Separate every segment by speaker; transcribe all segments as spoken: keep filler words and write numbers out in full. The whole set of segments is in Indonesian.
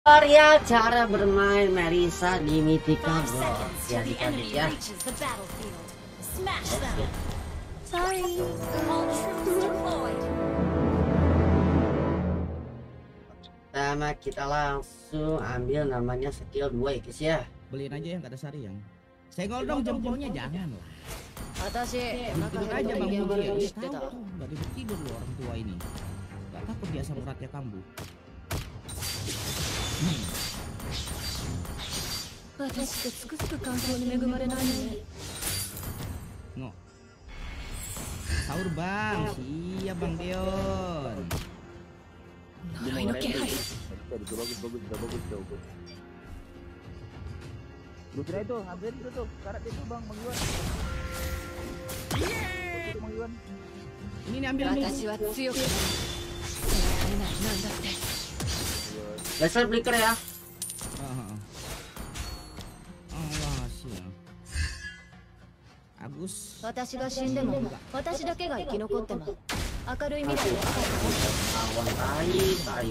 Speaker 1: Tutorial cara bermain Marisa di Mythical Gods ya adik-adik ya. Pertama kita langsung ambil namanya skill dua ya guys ya.
Speaker 2: Beliin aja yang gak ada sari yang. Senggol dong jempolnya jangan lah. Tidur aja bang Budi ya. Tahu tuh gak tidur tidur loh orang tua ini. Gak takut biasa uratnya kambuh. Hmm. No. Sahur bang, siap bang Dion.
Speaker 3: Bagus bagus bagus bagus. Lu kira itu hampir itu tuh karat itu bang Bang Iwan. Bang Iwan.
Speaker 2: Ini nih ambil ambil.
Speaker 1: Laser flicker ya.
Speaker 2: Awas ya. Agus.
Speaker 1: Awan tai tai.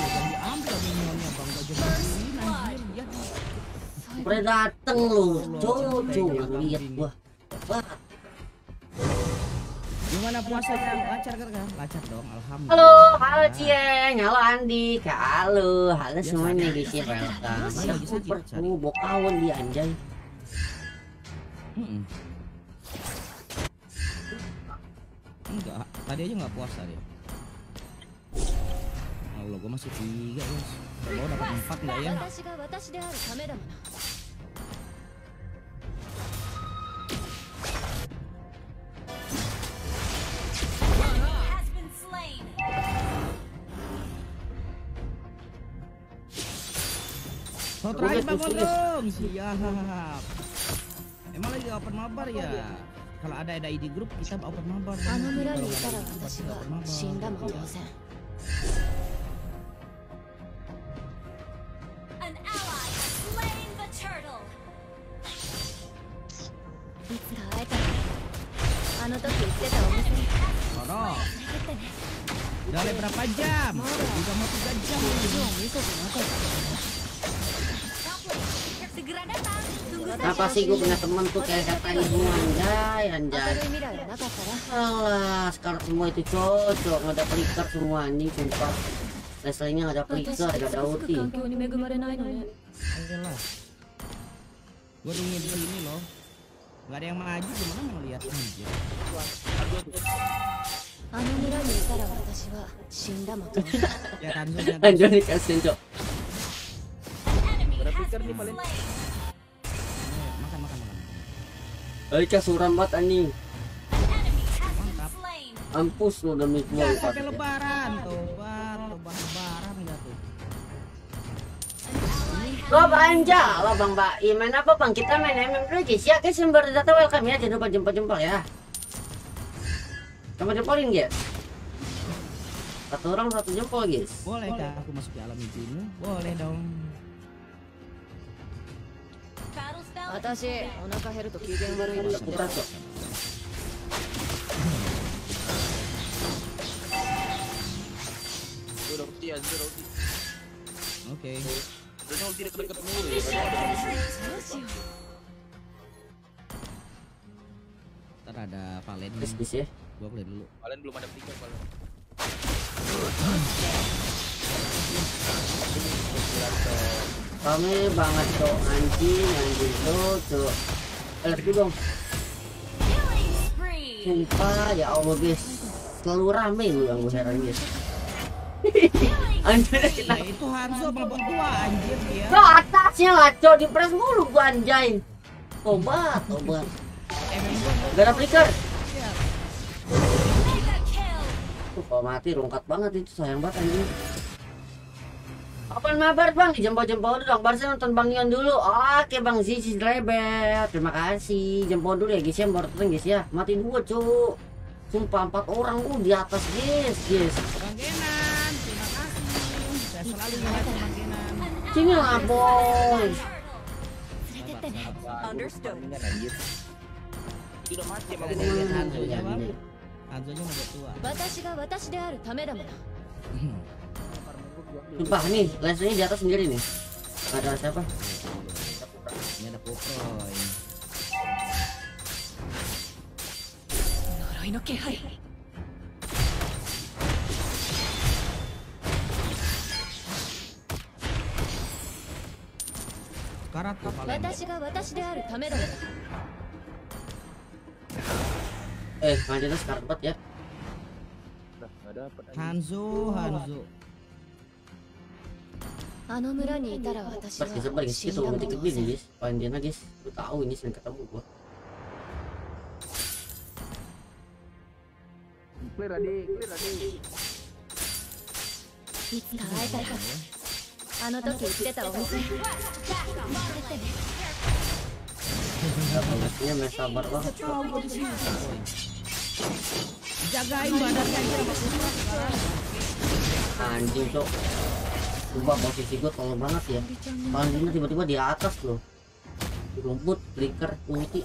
Speaker 1: Udah dateng lu, Jojo lihat gua. Wah.
Speaker 2: Gimana puasanya? Lancar kan? Lancar dong, alhamdulillah.
Speaker 1: Halo, halo Cieng, halo Andi, Kak halo, halo semuanya guys ya, welcome. Ada super tuh bokawan dia anjay.
Speaker 2: Hmm. Enggak, tadi aja nggak puasa dia. Allah, gua masih tiga guys. Kalau dapat empat nggak ya? So terakhir bang dong, siap. Emang lagi open mabar ya? Kalau ada ada I D grup kita open mabar. Kalau ada I D pasti open mabar.
Speaker 4: An ally has slain the turtle.
Speaker 2: Toro. Udah le berapa jam? Udah mau tiga jam.
Speaker 4: Segera datang. Tunggu
Speaker 1: Kenapa sih gue punya temen tuh kayak kata ibu anjay anjay. Alah sekarang semua itu cocok, nggak ada flicker semua anjing sumpah. Leslingnya nggak ada flicker, nggak ada ulti.
Speaker 2: Ayolah. Gue dingin di sini loh. Gak ada yang maju, gimana mau lihat aja. Ya Tanzo
Speaker 1: Tanzo dikasih cok.
Speaker 3: Berpikir nih paling.
Speaker 2: Makan makan makan.
Speaker 1: Ayo cah suram banget anjing.
Speaker 2: Mantap.
Speaker 1: Ampus lu demi gua.
Speaker 2: Ya sampai lebaran, tobat, tobat lebaran enggak tuh.
Speaker 1: Lo banja, lo bang Baim, main apa bang? Kita main M M dulu guys ya guys, yang baru datang welcome ya, jangan lupa jempol-jempol ya. Sama jempolin guys. Satu orang satu jempol guys.
Speaker 2: Boleh dah aku masuk ke alam mimpimu? Boleh dong.
Speaker 1: Putar kok.
Speaker 3: Udah ulti ya, udah ulti.
Speaker 2: Oke.
Speaker 3: Udah ulti dekat-dekat mulu.
Speaker 2: Ntar ada Valen.
Speaker 1: Bis bis ya.
Speaker 2: Gua play dulu.
Speaker 3: Valen belum ada flicker Valen.
Speaker 1: Kami banget cok anjing anjing tuh cok. Lagi dong. Sumpah ya Allah guys. Selalu rame lu yang gue heran guys. Anjir kita
Speaker 2: Ya itu Hanzo babak tua anjir dia.
Speaker 1: Lo atasnya lah cok, di press mulu gua anjay. Tobat, tobat. Gak ada flicker. Tuh kalau mati rungkat banget itu, sayang banget anjing. Apaan mabar bang? Jempol-jempol dulu dong, barusan nonton Bang Ion dulu. Oke Bang Zizi Rebel, terima kasih. Jempol dulu ya guys ya, baru datang guys ya. Mati dua cuk. Sumpah empat orang uh di atas guys, guys.
Speaker 2: Bang Genan, terima kasih. Saya selalu ingat Bang Genan.
Speaker 1: Sini lah boy.
Speaker 4: Understood.
Speaker 3: Anjir. Itu udah mati emang.
Speaker 2: Ada lihat Hanzo-nya bang. Hanzo-nya udah tua.
Speaker 1: Sumpah nih, lasernya di atas sendiri nih. Ada siapa?
Speaker 2: Ini ada Poproy. Karat tuh paling.
Speaker 1: Eh, kanjengnya sekarang empat ya.
Speaker 3: Udah, nggak dapet aja.
Speaker 2: Hanzo, Hanzo.
Speaker 1: Pas bisa balik guys, kita udah tiket ini guys. Paling dia guys, lu tahu ini sering ketemu gua.
Speaker 3: Clear Adi, clear Adi.
Speaker 1: Dapatnya mes sabar banget.
Speaker 2: Jagain badannya dia sama Putra sekarang.
Speaker 1: Anjing cok. Coba posisi gua tolong banget ya. Panjangnya tiba-tiba di atas loh. Di rumput, flicker, ulti.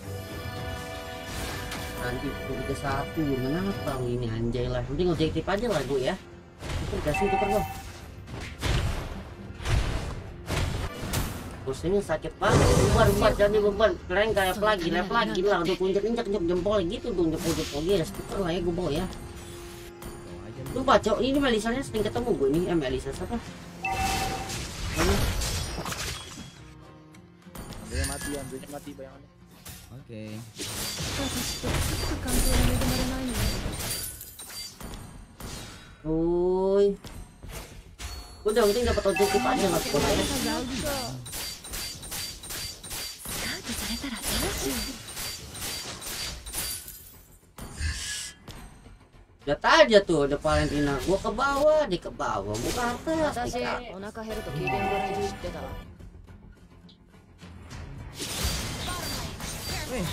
Speaker 1: Nanti tiga satu kenapa lu ini anjay lah. Penting objektif aja lah gue ya. Itu kasih tuker bang. Pusingnya sakit banget. Beban beban jadi beban. Keren kayak lagi, lep lagi lah. Untuk injek-injek jempol gitu dong, jempol-jempol dia. Tuker lah ya gue bawa ya. Lupa cok, ini Melisanya sering ketemu gue nih. Eh Melisa siapa? Mana?
Speaker 3: Dia mati, Andrenya mati bayangannya.
Speaker 2: Oke.
Speaker 1: Uy. Udah penting dapat objektif aja nggak sekolah ya. Lihat aja tuh ada Valentina, gua ke bawah, dia ke bawah, gua ke atas.
Speaker 2: Weh.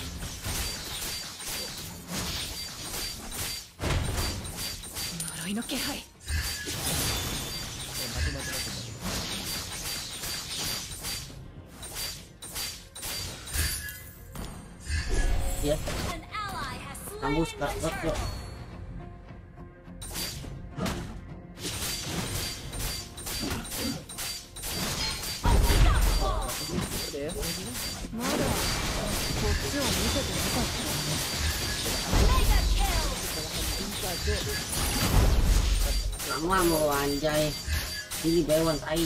Speaker 1: Ya,
Speaker 4: An ally has
Speaker 1: kamu
Speaker 4: slain the
Speaker 1: sekarang kok.
Speaker 4: turtle. Mega kill.
Speaker 1: Sama mau anjay. Ini Bewan tai.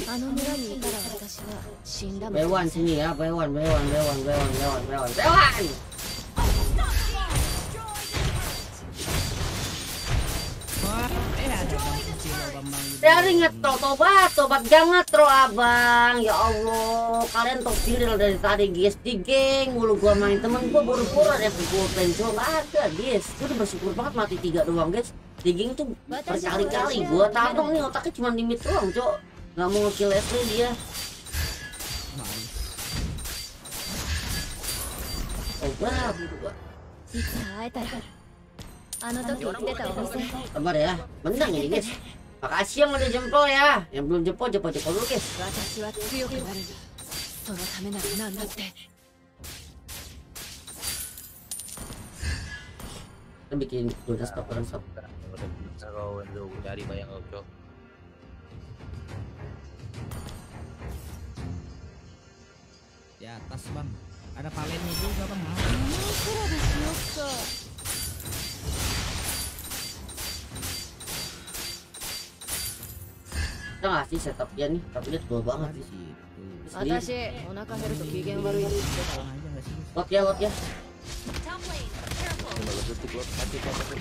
Speaker 1: Bewan sini ya, Bewan, Bewan, Bewan, Bewan, Bewan, Bewan, Bewan.
Speaker 2: Wah, eh ada bang kecil bambang gitu.
Speaker 1: Dari ngetro tobat, tobat jangan ngetro abang. Ya Allah, kalian top viral dari tadi guys. Di geng mulu gua main, temen gua buru-buru ada pukul pencol ada guys. Gua udah bersyukur banget mati tiga doang guys. Di geng tuh berkali-kali gua tabung nih otaknya cuma limit doang cok. Nggak mau nge-kill Leslie dia. Oh bah, gua. Sabar ya, menang ini guys. Makasih yang udah jempol ya. Yang belum jempol, jempol-jempol dulu guys. Kita bikin udah stop orang stop.
Speaker 3: Udah bisa kau Enzo cari bayang kau cok.
Speaker 2: Di atas bang. Ada palennya juga bang.
Speaker 1: Kita ngasih setup ya nih, tapi dia tebal banget
Speaker 2: Di
Speaker 1: sih.
Speaker 2: situ.
Speaker 1: Lot ya, lot ya.
Speaker 4: Top lane, careful.
Speaker 3: lima belas detik lo mati kau mati.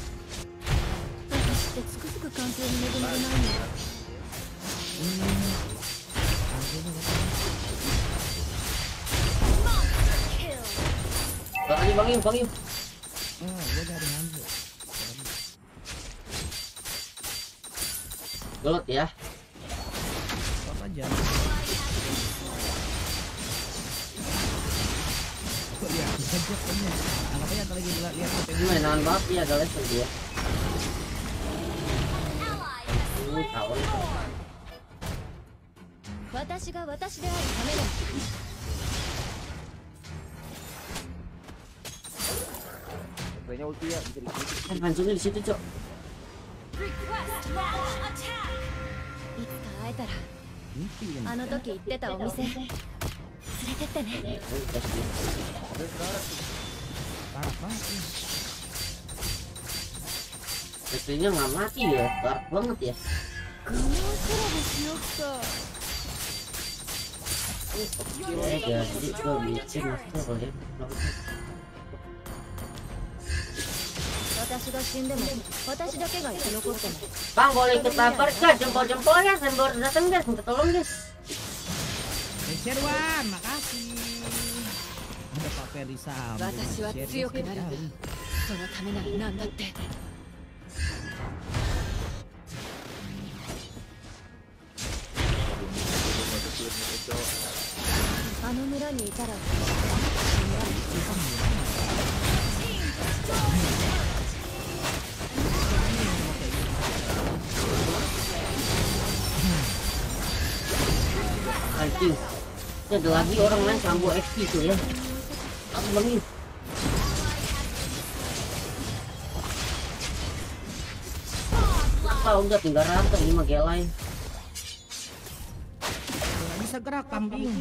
Speaker 4: Monster kill.
Speaker 1: Bang, bang, bang, bang.
Speaker 2: Oh, gua dari Hanzo.
Speaker 1: Lot ya.
Speaker 2: Apa aja. Kok dia gajak kan ya? Anggap aja lagi lihat lihat
Speaker 1: Ini mainan banget ya, ada level dia.
Speaker 4: Ally has
Speaker 1: Uh, tahu.
Speaker 3: Kayaknya ulti ya bisa dikit.
Speaker 1: Kan pancungnya di situ, Cok.
Speaker 4: request launch attack. 会えたら
Speaker 2: Mimpi kan.
Speaker 4: あの時言ってたお店連れてってね。
Speaker 2: Parah banget nih.
Speaker 1: Istrinya nggak mati ya, dark banget ya.
Speaker 4: このコラボしよっか。
Speaker 1: Oke, jadi gue bikin master kalau ya.
Speaker 4: 私が死んでも私だけが生き残っても
Speaker 1: Bang boleh ikut lapar kah? Jempol-jempolnya sembor datang guys, minta tolong guys.
Speaker 2: Geser Wan, makasih. Ada Pak Ferry sama.
Speaker 4: 私は強くなるんだ。そのためなら何だって。 あの村にいたら
Speaker 1: Anjing. Ini ada lagi orang main Sambo X P tuh ya. Aku bangin. Apa udah tinggal rata ini mah gelai.
Speaker 2: Nggak bisa gerak kambing.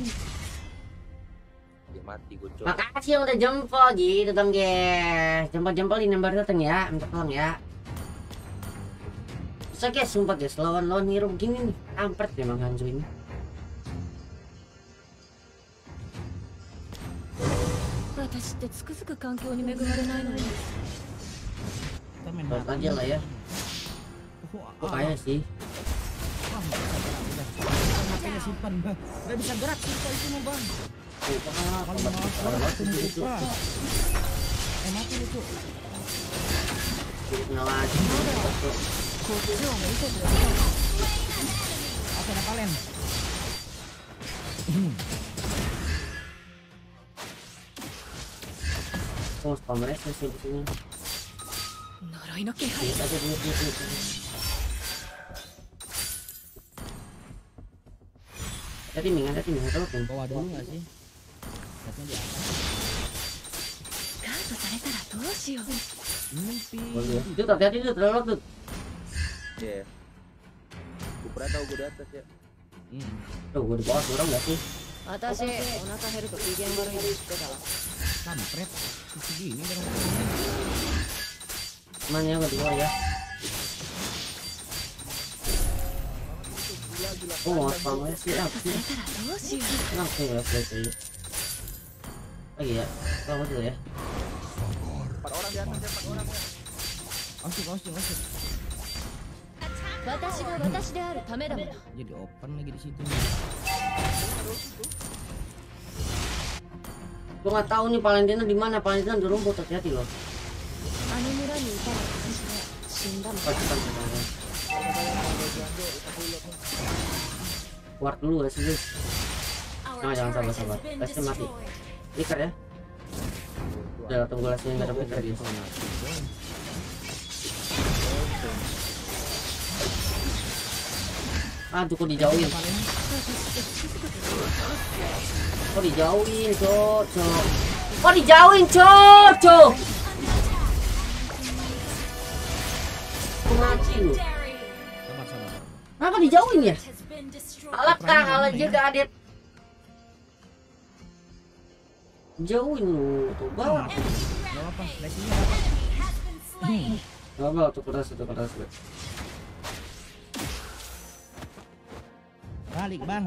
Speaker 3: Dia mati gocok.
Speaker 1: Makasih yang udah jempol gitu dong guys. Jempol-jempol ini nomor datang ya, minta tolong ya. Bisa guys, sumpah guys, lawan-lawan hero begini nih, kampret memang Hanzo ini.
Speaker 4: 私ってつくづく環境に恵まれないのに。
Speaker 2: Kita main
Speaker 1: Buat
Speaker 2: bareng.
Speaker 1: aja lah ya.
Speaker 2: Wah,
Speaker 1: Kok kaya sih.
Speaker 2: Wah, nggak bisa gerak udah. H P-nya simpan bang. Nggak bisa gerak simpan itu mau bang.
Speaker 1: Wah,
Speaker 2: Kalau
Speaker 1: obat
Speaker 2: mau
Speaker 1: obat
Speaker 2: gerak
Speaker 1: itu itu.
Speaker 2: lupa. Eh mati lu tuh.
Speaker 1: Kulitnya lagi.
Speaker 4: こっちを見てください。
Speaker 2: Oke, ada Palen.
Speaker 1: Oh, spammernya sih di sini.
Speaker 4: 呪いの気配。
Speaker 1: Lihat aja dulu dulu. Tadi Ming, ada Ming, ada Ming.
Speaker 2: Bawa dulu nggak sih? Lihatnya di atas.
Speaker 4: スカウトされたらどうしよう。
Speaker 2: Mimpi.
Speaker 1: Boleh. Itu hati-hati tuh, terlalu tuh.
Speaker 3: Iya. Gue pernah tahu gue di atas ya.
Speaker 2: Hmm.
Speaker 1: Tuh, gue di bawah dorong nggak sih?
Speaker 4: 私お腹減ると機嫌悪いの知ってたわ。
Speaker 2: Kampret. Segini dong.
Speaker 1: Mana yang kedua ya? Oh, mau spammer sih apa
Speaker 4: さ
Speaker 1: sih?
Speaker 4: れたらどうしよう。
Speaker 1: Kenapa sih ya selesai? Lagi ya, spammer dulu ya.
Speaker 3: Empat orang di atas ya, empat orang ya.
Speaker 2: Osik, osik, osik.
Speaker 4: 私が私であるためだもの。
Speaker 2: Jadi open lagi di situ.
Speaker 1: Gue nggak tahu nih Valentina di mana. Valentina di rumput, hati-hati loh.
Speaker 4: あの村にいたら私は死んだもん。
Speaker 1: Oh, cepat cepat. Keluar dulu ya sih guys. Nah, jangan sabar-sabar. Pasti mati. Flicker ya. Udah tunggu lasnya nggak ada flicker dia. Aduh, kok dijauhin? Kok dijauhin, cok, cok? Kok dijauhin, cok, cok? Mati lu.
Speaker 2: Sabar, sabar.
Speaker 1: Kenapa dijauhin ya? Alah kah, alah jaga adet. Jauhin lu, tuh bawah.
Speaker 2: Gak apa-apa, flashingnya dapat.
Speaker 1: Gak apa, tuh keras, tuh keras.
Speaker 2: Balik bang.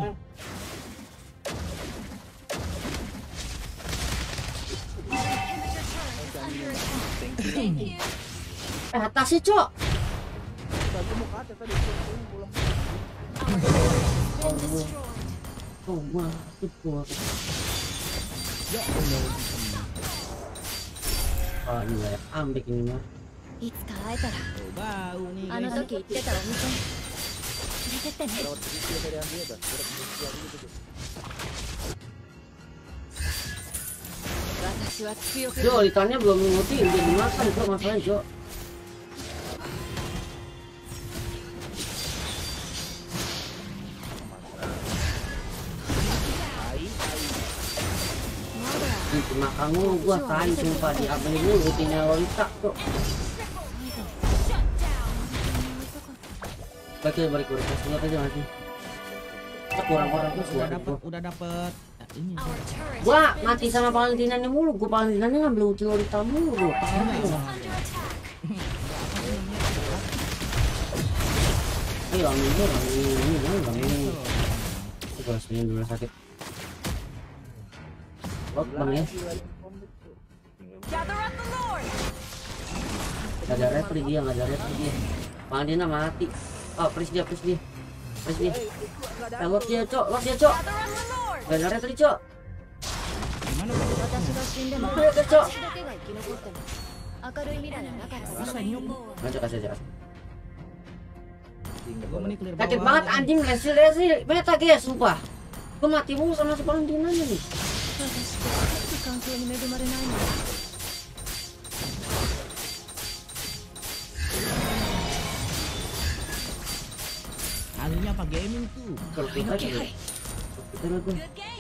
Speaker 1: Eh, atasnya, cok.
Speaker 3: Gue mau ke atas tadi, gue pulang.
Speaker 1: Oh, mati gua.
Speaker 2: Ya Allah.
Speaker 1: Ah, ini lah, ambek ini mah.
Speaker 4: いつか会えたら
Speaker 2: Tuh, bau nih
Speaker 4: あの
Speaker 2: guys.
Speaker 4: 時言ってたお店連れてってね。
Speaker 3: Lewat posisi dari Andrea dah, lewat posisi yang gitu tuh.
Speaker 4: 私は強く
Speaker 1: Jo, ditanya belum ngutin, udah dimakan, cok, masalahnya, cok. Di makan mulu gua tadi sumpah di apa ini rutinnya Lolita tuh. Baca balik ke request dulu aja masih. kurang-kurang tuh
Speaker 2: Udah dapet, udah dapet. Ya, ini.
Speaker 1: Gua mati sama Valentinanya mulu, gua Valentinanya ngambil ulti Lolita mulu. Ayo ambil dulu, ambil ini, ini, ambil ini. Gua senyum dulu sakit. Lot bang ya. Gak ada repli dia, gak ada repli dia. Valentina mati. Oh, please dia, please dia. Please dia. Eh, lot dia, cok, lot dia, cok. Gak ada repli, cok.
Speaker 2: Gimana?
Speaker 1: Ayo, cok.
Speaker 2: Bisa nyuk.
Speaker 1: Lanjut kasih aja.
Speaker 2: Gua meni clear
Speaker 1: Sakit
Speaker 2: bawah.
Speaker 1: banget anjing, lesil lesil. Meta guys, sumpah. Gua mati mulu sama si Valentinanya nih.
Speaker 2: Ahlinya apa gaming tuh?
Speaker 1: Kalau kita aja. Kita lagu.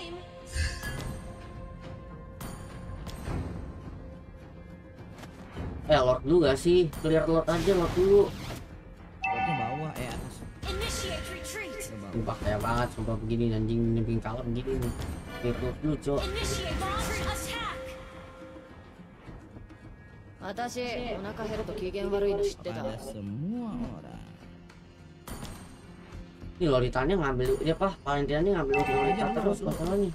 Speaker 1: Eh, Lord dulu gak sih? Clear Lord aja, Lord dulu.
Speaker 2: Lordnya bawah, eh atas.
Speaker 1: Sumpah kayak banget, sumpah begini anjing nyemping kalah begini nih. Clear Lord dulu, cok.
Speaker 2: Pada semua orang.
Speaker 1: Ini Lolitanya ngambil dia apa? Valentinanya ngambil ulti Lolita terus masalahnya.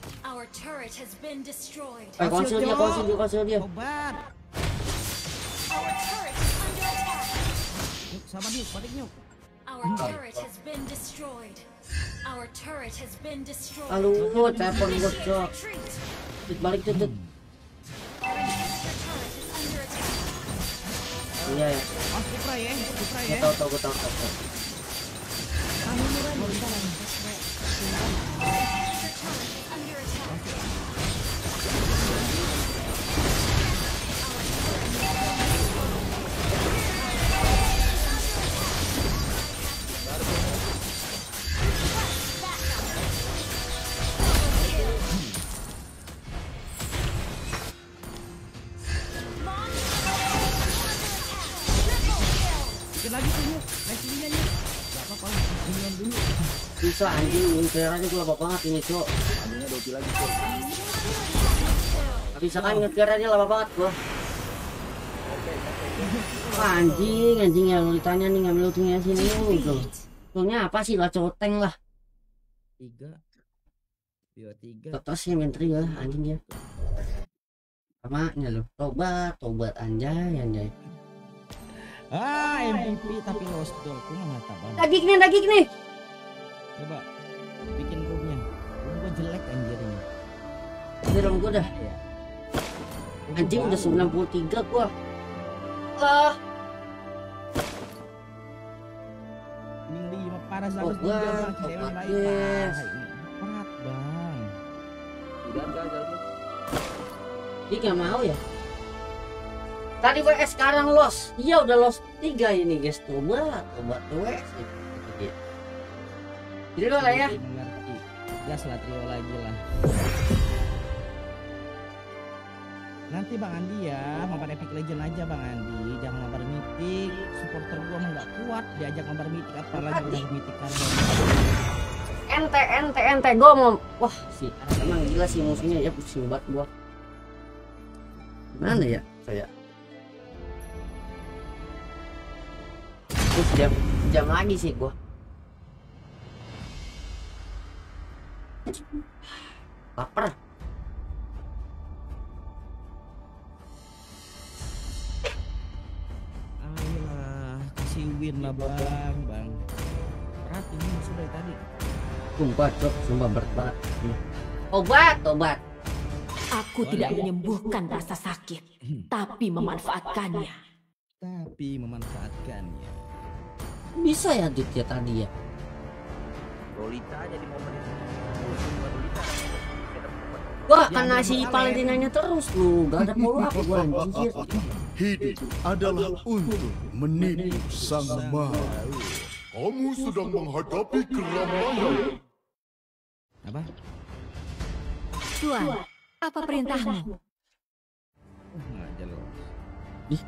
Speaker 1: Eh, konsil dia, konsil dia, konsil dia.
Speaker 2: Obat. Yuk, sama dia, balik yuk.
Speaker 1: Lalu gua telepon gua, cok. Balik tutup. Iya ya.
Speaker 2: Oh, Supra ya, Supra ya.
Speaker 1: Gua tahu tahu gua tahu tahu.
Speaker 2: Dikit lagi tuh yuk, resilinya yuk. Gak apa-apa lah, minion dulu.
Speaker 1: Bisa anjing, ini clearannya gua lama banget ini, cok.
Speaker 3: Ambilnya dua lagi cok.
Speaker 1: Tapi bisa kan nge-clearannya lama banget gua. Anjing, anjing ya Lolitanya nih ngambil ultinya sini tuh. Ultinya apa sih lah, coteng lah.
Speaker 2: Tiga, dua tiga.
Speaker 1: Tetes ya menteri lah anjing ya. Samanya loh. Tobat, tobat anjay, anjay.
Speaker 2: Ah, M V P tapi lost dong. Aku nggak tahu banget.
Speaker 1: Daging nih, daging nih.
Speaker 2: Coba bikin roomnya. Room gua jelek anjir ini.
Speaker 1: Di room gua dah.
Speaker 2: Ya.
Speaker 1: Anjing udah sembilan puluh tiga gua. Ah,
Speaker 2: Ini lima parah
Speaker 1: Oh,
Speaker 2: seratus tiga
Speaker 1: Bang.
Speaker 2: bang. Cewek
Speaker 1: Oh,
Speaker 2: baik
Speaker 1: yes.
Speaker 2: Pak. Ini berat bang.
Speaker 3: Udah enggak jalan.
Speaker 1: dia nggak mau ya. Tadi W S sekarang loss. Iya udah loss tiga ini guys. Coba, coba W S. Jadi lo lah ya.
Speaker 2: Mengerti. Gas lah trio lagi lah. Nanti Bang Andi ya, mabar Epic Legend aja Bang Andi, jangan mabar Mythic. Supporter gua mah nggak kuat diajak mabar Mythic, apalagi udah Mythic kan.
Speaker 1: Ente, ente, ente. Gua mau. Wah sih, emang gila sih musuhnya ya, pusing banget gua. Mana ya saya? Terus jam jam lagi sih gua. Lapar.
Speaker 2: Ayolah, kasih win lah Bang, Bang. Berat ini musuh dari tadi.
Speaker 1: Sumpah cok, sumpah berat banget. Obat, obat.
Speaker 4: Aku tidak menyembuhkan rasa sakit, tapi memanfaatkannya.
Speaker 2: Tapi memanfaatkannya.
Speaker 1: Bisa ya Dit ya tadi ya.
Speaker 3: Lolita aja di momen itu. Lolita.
Speaker 1: Wah, kena si Valentinanya terus lu. Gak ada follow up gua anjir.
Speaker 5: Hidup adalah untuk menipu sang maha. Kamu sedang menghadapi keramaian.
Speaker 2: Apa?
Speaker 4: Tuan, apa perintahmu?
Speaker 2: Uh, nggak jelas.
Speaker 1: Ih,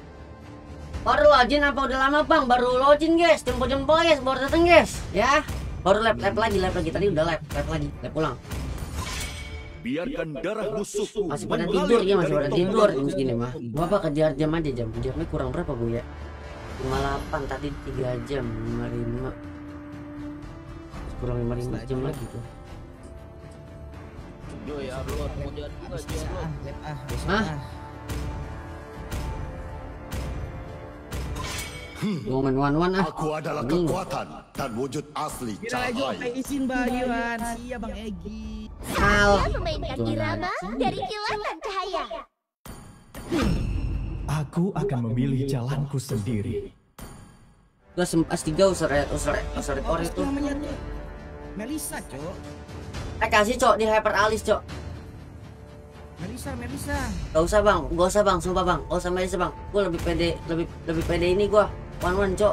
Speaker 1: baru login apa udah lama bang? Baru login guys, jempol-jempol guys, baru dateng guys. Ya, Baru lap lap lagi lap lagi tadi udah lap lap lagi lap pulang.
Speaker 5: Biarkan darah musuhku
Speaker 1: Masih pada
Speaker 5: mengalir
Speaker 1: tidur ya masih
Speaker 5: dari
Speaker 1: pada
Speaker 5: tombak
Speaker 1: tidur jam
Speaker 5: itu.
Speaker 1: segini mah. Gua apa kejar jam aja jam jamnya kurang berapa gue ya? lima puluh delapan tadi tiga jam lima puluh lima kurang lima puluh lima jam lagi tuh.
Speaker 3: Jo ya upload mau jalan juga Jo upload.
Speaker 2: Ah, lep ah, besok
Speaker 1: Hah?
Speaker 2: ah.
Speaker 1: Gua main one one ah.
Speaker 5: Aku adalah
Speaker 1: Anjing.
Speaker 5: kekuatan dan wujud asli
Speaker 2: Kira Jo,
Speaker 5: cahaya.
Speaker 2: izin Bayuan. Iya Bang Egi.
Speaker 1: Salah.
Speaker 4: Memainkan irama dari kilatan cahaya.
Speaker 6: Aku akan memilih jalanku sendiri.
Speaker 1: Gua sempas tiga usar usar usar
Speaker 2: Oh,
Speaker 1: rekor itu.
Speaker 2: namanya tuh Melisa, Cok.
Speaker 1: Eh kasih cok di hyper alis cok.
Speaker 2: Melisa, Melisa.
Speaker 1: Gak usah bang, gak usah bang, sumpah bang, gak usah Melisa bang. Gue lebih pede, lebih lebih pede ini gue. One one cok.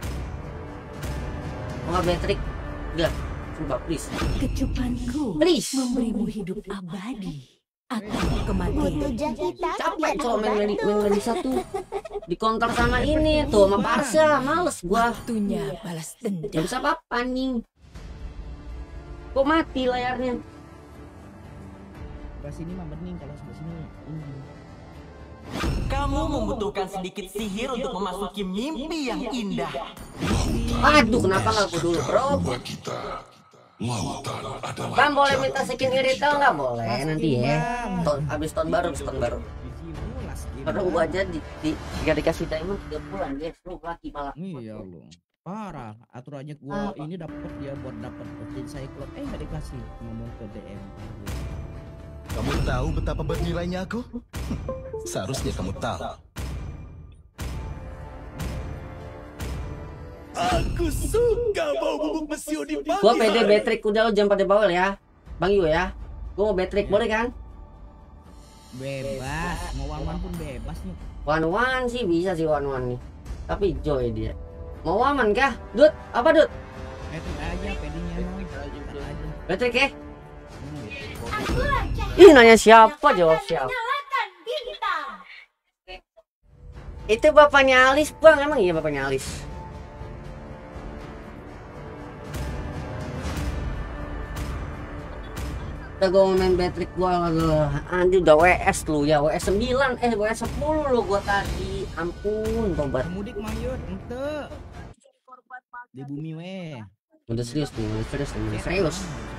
Speaker 1: Mau nggak Patrick? Udah, sumpah please.
Speaker 4: Kecupanku
Speaker 1: Please.
Speaker 4: memberimu hidup abadi atau kematian.
Speaker 1: Capek cok main Meli- main Melisa tuh. Di counter sama ini tuh sama Parsa, males gua.
Speaker 4: Waktunya balas
Speaker 1: Gak
Speaker 4: dendam.
Speaker 1: bisa apa-apa anjing. Kok mati layarnya?
Speaker 2: Sebelah sini mah bening, kalau sebelah sini ini.
Speaker 7: Kamu membutuhkan sedikit sihir untuk memasuki mimpi yang indah.
Speaker 1: Aduh, kenapa nggak aku dulu bro?
Speaker 5: Kita lautan adalah
Speaker 1: Bang boleh minta skin irital nggak boleh nanti ya. Tahun abis tahun baru, abis tahun baru. Karena gua aja di, di jika dikasih diamond tiga bulan guys, lu lagi malah.
Speaker 2: Iya lu. Parah, atur aja gua ini dapat dia buat dapat petin cyclop eh nggak dikasih ngomong ke D M.
Speaker 6: Kamu tahu betapa bernilainya aku? Seharusnya kamu tahu. Aku suka bau bubuk mesio di pagi.
Speaker 1: Gua pede Patrick udah lo jangan pada bawel ya. Bang Yu ya. Gua mau Patrick boleh kan?
Speaker 2: Bebas, mau wawan pun bebas nih.
Speaker 1: One one sih bisa sih one one nih. Tapi Joy dia. Mau aman kah? Dut, apa Dut?
Speaker 2: Patrick aja, pedenya mau. Patrick aja.
Speaker 1: Patrick ya? Ih nanya siapa jawab siapa? Itu bapaknya Alis bang, emang iya bapaknya Alis. Udah gue main Patrick gua anjir udah W S lu ya W S sembilan eh W S sepuluh lu gua tadi. Ampun tobat.
Speaker 2: Mudik mayut, ente. Di bumi weh.
Speaker 1: Udah serius nih, udah serius nih, udah serius.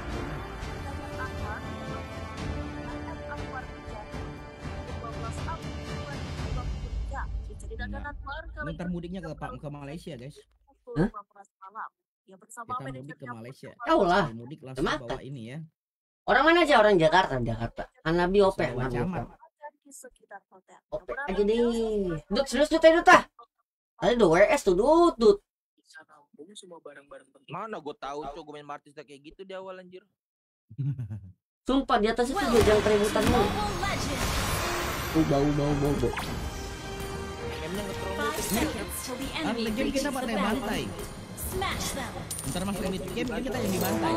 Speaker 2: Ntar mudiknya ke ke Malaysia guys.
Speaker 1: Hah?
Speaker 2: Kita mudik ke Malaysia.
Speaker 1: Tahu lah.
Speaker 2: Mudik langsung
Speaker 1: Mata.
Speaker 2: bawa ini ya.
Speaker 1: Orang mana aja orang Jakarta, Jakarta. Hanabi O P,
Speaker 2: Bawa
Speaker 1: Hanabi
Speaker 2: camat.
Speaker 1: O P aja deh. Dut serius Dut aja Dut ah. Tadi udah W S tuh Dut Dut.
Speaker 3: Mana gue tahu tuh gue main Martis kayak gitu di awal anjir.
Speaker 1: Sumpah di atas itu dia jangan keributan mulu. Uh, bau bau bau bau.
Speaker 3: Emnya ngetrol
Speaker 2: Ah, game kita pakai bantai. Ntar masuk limit game kita yang dibantai.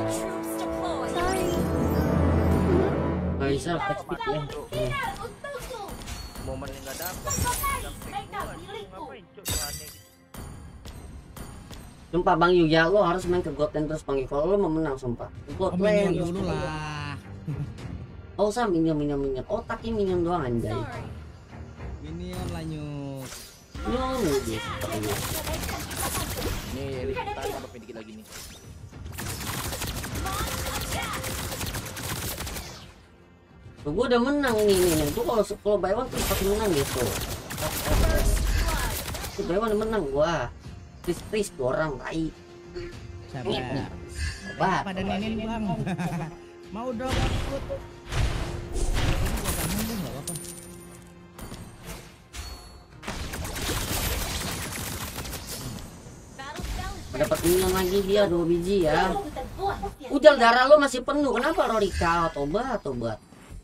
Speaker 1: Nggak bisa attack speed ya. Hmm.
Speaker 3: momen yang gak dapet. Ngapain cok aneh gitu.
Speaker 1: Sumpah Bang Yu ya lo harus main ke God Lane terus Bang Yu. Kalau lo mau menang sumpah. God
Speaker 2: Oh,
Speaker 1: Lane
Speaker 2: minion dulu lah.
Speaker 1: Oh usah minion minion minion. Otaknya minion doang anjay.
Speaker 2: Minion lah nyuk.
Speaker 1: Minion dia seperti ini.
Speaker 3: Nih Elis tahan tambah dikit lagi nih.
Speaker 1: Tuh gue udah menang ini ini nih. Tuh kalau kalau buy one tuh pasti menang gitu. Tuh buy one udah menang gua. Please please dua orang tai.
Speaker 2: Sabar.
Speaker 1: Obat.
Speaker 2: Pada nenek bang. Mau dong ikut.
Speaker 1: Dapat minion lagi dia dua biji ya. Ujal darah lo masih penuh. Kenapa Rorika? Tobat tobat.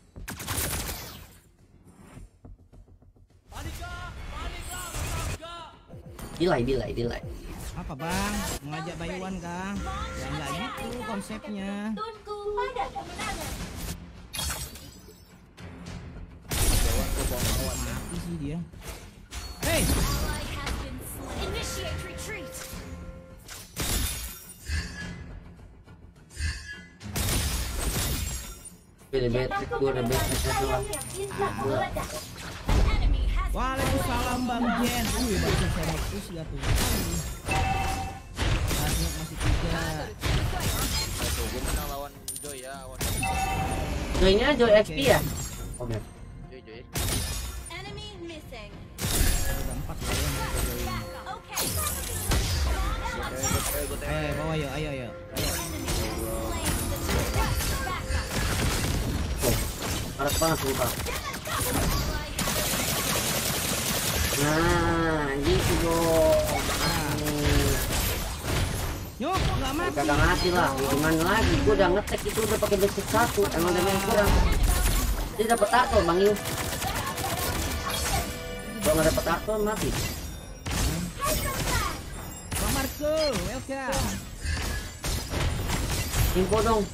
Speaker 1: Delay delay delay.
Speaker 2: Apa bang? Mengajak Bayuan kah? Ya enggak gitu konsepnya. Mati sih dia. Hey!
Speaker 1: Beda Beatrix, gue ada Beatrix satu lah.
Speaker 2: Waalaikumsalam Bang Jen. Wih, baca saya push gak tuh? Masih masih tiga.
Speaker 3: Tuh, gue menang lawan Joy ya. Awan.
Speaker 1: Joy-nya Joy X P ya? Oke.
Speaker 3: Joy Joy.
Speaker 2: Ada empat lah ya.
Speaker 3: Ayo, gue
Speaker 2: Ayo, ayo, bawa, ayo, ayo, ayo.
Speaker 1: Oh, panas banget sumpah. Nah, gitu dong.
Speaker 2: Yuk, nggak mati.
Speaker 1: Kagak mati lah, gimana lagi? Gue udah ngetek itu udah pakai basic satu, emang damage kurang. Dia dapat tato Bang Yu. Kalau nggak dapat tato mati.
Speaker 2: Bang Marco, welcome.
Speaker 1: Info dong.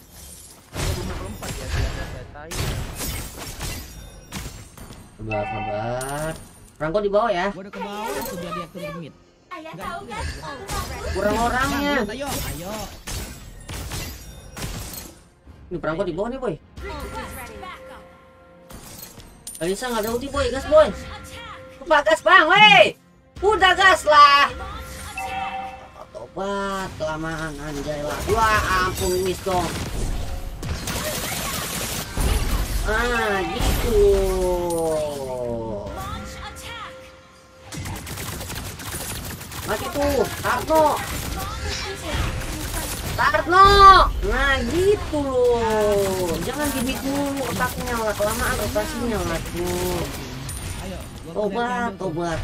Speaker 1: Sabar, sabar. Franco di bawah ya.
Speaker 2: Gua udah ke bawah tuh biar dia turun mid.
Speaker 1: Kurang orangnya.
Speaker 2: Ayo, ayo.
Speaker 1: Ini Franco di bawah nih boy. Alisa nggak ada ulti boy, gas boy. Lupa gas bang, weh. Udah gas lah. Tobat, kelamaan anjay lah. Wah ampun miss dong. Ah gitu. Mati tuh, Tarno. Tarno. Nah gitu loh. Jangan gimmick dulu otaknya lah, kelamaan rotasinya lah tuh.
Speaker 2: Ayo, gua
Speaker 1: Tobat, tobat.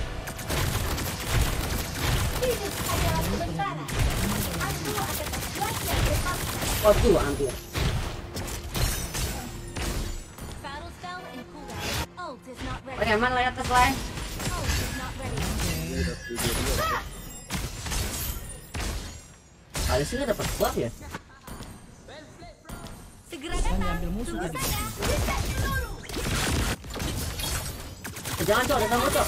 Speaker 1: Waduh, hampir. Oh ya, mana lah atas lain. Kali sini dapat buff ya?
Speaker 2: Kan diambil musuh tadi.
Speaker 1: Jangan cok, datang cok.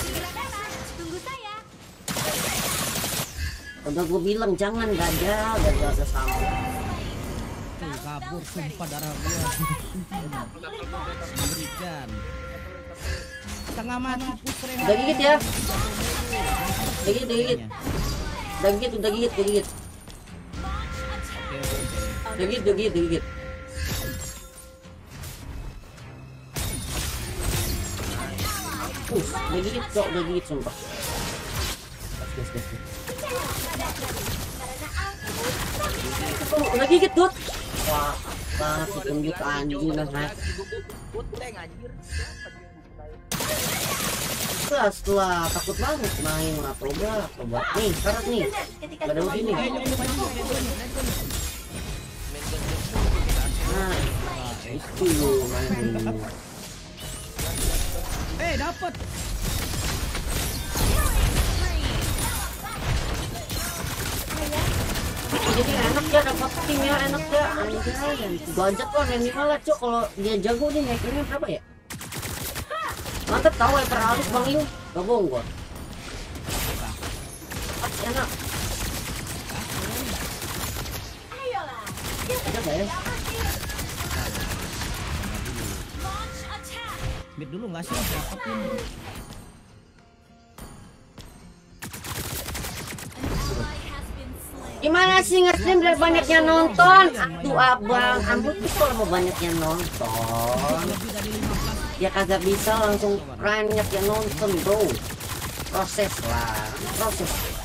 Speaker 1: Udah gue bilang jangan gajah, gajah ada sama.
Speaker 2: Tuh, kabur sumpah darah gua. Mengerikan. Setengah mati push rehat.
Speaker 1: Udah gigit ya? Udah gigit, udah gigit. Udah gigit, udah gigit, udah gigit. Udah gigit, udah gigit, udah gigit. Uh, udah gigit cok, udah gigit sumpah. Gas, gas, gas. Oh, udah gigit Dut. Wah, banget sih tunjuk anjing nah. Setelah, setelah takut banget main lah tobat, tobat nih, karat nih. Gak ada ulti nih. Nah, itu main.
Speaker 2: Eh, dapat.
Speaker 1: Jadi enak ya dapat timnya, enak ya anjay. Gajak lah minimal lah cok, kalau dia jago nih naiknya berapa ya? Mantep tahu ya per halus Bang Yu, gak bohong gua. Ah, enak. Ada gak ya?
Speaker 2: Mid dulu nggak sih? Dapetin.
Speaker 1: Gimana sih nge-stream biar banyaknya nonton? Aduh abang, ampun tuh kalau mau banyaknya nonton ya kagak bisa langsung banyak yang nonton bro. Proses lah, proses.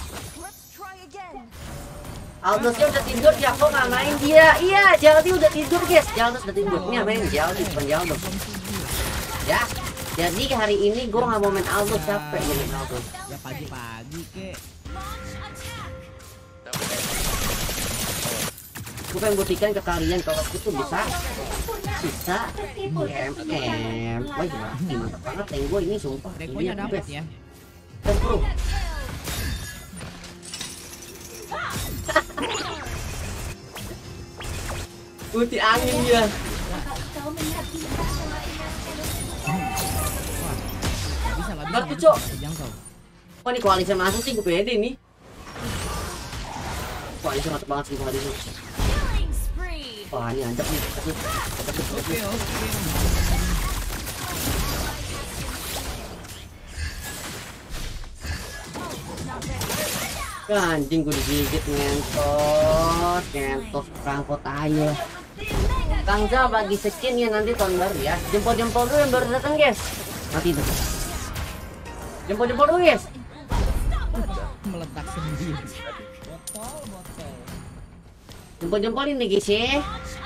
Speaker 1: Aldosnya udah tidur ya, kok nggak main dia? Iya, Jaldi udah tidur guys, Jaldi udah tidur. Ini main Jaldi, bukan Jaldo. Ya, jadi hari ini gue nggak mau main Aldos, capek main Aldos.
Speaker 2: Ya pagi-pagi kek.
Speaker 1: Gue pengen buktikan ke kalian kalau aku tuh bisa bisa M M. Wah gimana? Mantap banget tank gue ini sumpah.
Speaker 2: Rekonya dapat ya.
Speaker 1: Tes bro. Putih angin dia.
Speaker 2: Bisa nggak bisa?
Speaker 1: Batu, Cok.
Speaker 2: Jangkau.
Speaker 1: Wah ini koalisi masuk sih gue pede nih. Koalisi mantap banget sih koalisi. Wah ini anjak nih.
Speaker 2: Oke oke.
Speaker 1: Anjing gue digigit ngentot, ngentot perangkot aja. Kang Zal bagi skin ya nanti tahun baru ya. Jempol-jempol dulu yang baru datang guys. Mati tuh. Jempol-jempol dulu guys.
Speaker 2: Meletak sendiri.
Speaker 1: Jempol-jempol ini guys ya.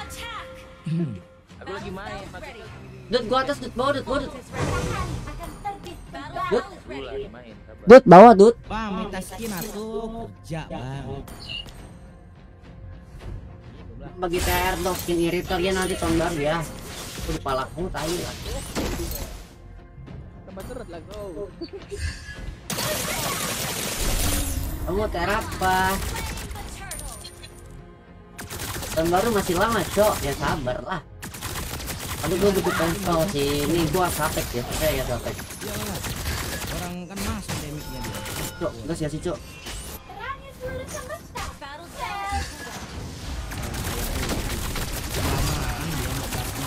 Speaker 3: Aku lagi main.
Speaker 1: Dut gua atas, Dut bawah, Dut bawah, Dut. Dut.
Speaker 3: Aku lagi main. Sabar.
Speaker 1: Dut bawah, Dut.
Speaker 2: Bang, minta skin atuh kerja bang.
Speaker 1: Bagi T R dong skin irritor ya nanti tahun baru ya. Aku di palaku tai lah.
Speaker 3: Tambah seret lah kau.
Speaker 1: Kamu T R apa? Tahun baru masih lama, Cok. Ya sabar lah. Aduh gue butuh pensel sih. Ini gua sapek ya. Saya ya sapek.
Speaker 2: Iyalah. Orang kan masuk damage-nya dia.
Speaker 1: Cok, gas ya sih, Cok.
Speaker 2: Kelamaan dia ngekatnya.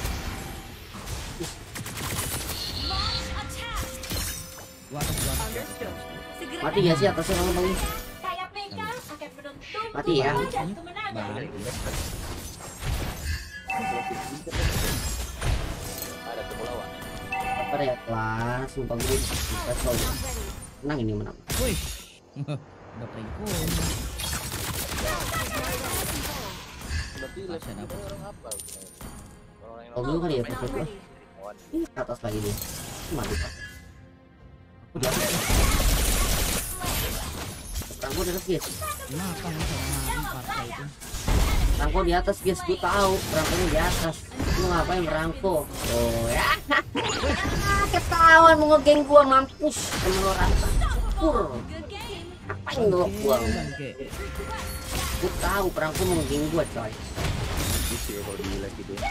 Speaker 2: Gua atas gua atas.
Speaker 1: Mati ya sih atasnya kalau bang. Mati ya.
Speaker 2: Balik.
Speaker 3: Ada temu lawan.
Speaker 1: Apa ya kelas? Sumpah gue kesel. Menang ini menang.
Speaker 2: Wih. Udah peringkung.
Speaker 3: Berarti
Speaker 2: Masih ada apa?
Speaker 3: orang apa? Orang yang
Speaker 1: Oh dulu kali ya perfect lah. Ini ke atas lagi dia. Mati pak. Aku di atas. Rangko di atas guys.
Speaker 2: Kenapa nih sama hari partai itu?
Speaker 1: Rangko di atas guys. Gue tahu. Rangkonya di atas. Lu ngapain merangko? Oh ya. Ketahuan mau ngegeng gua mampus. Temen orang pur. Ngapain lu gua?
Speaker 2: Oke.
Speaker 1: Gue tahu perangko mau ngegeng gua coy.
Speaker 3: bisa ya kalau di like gitu.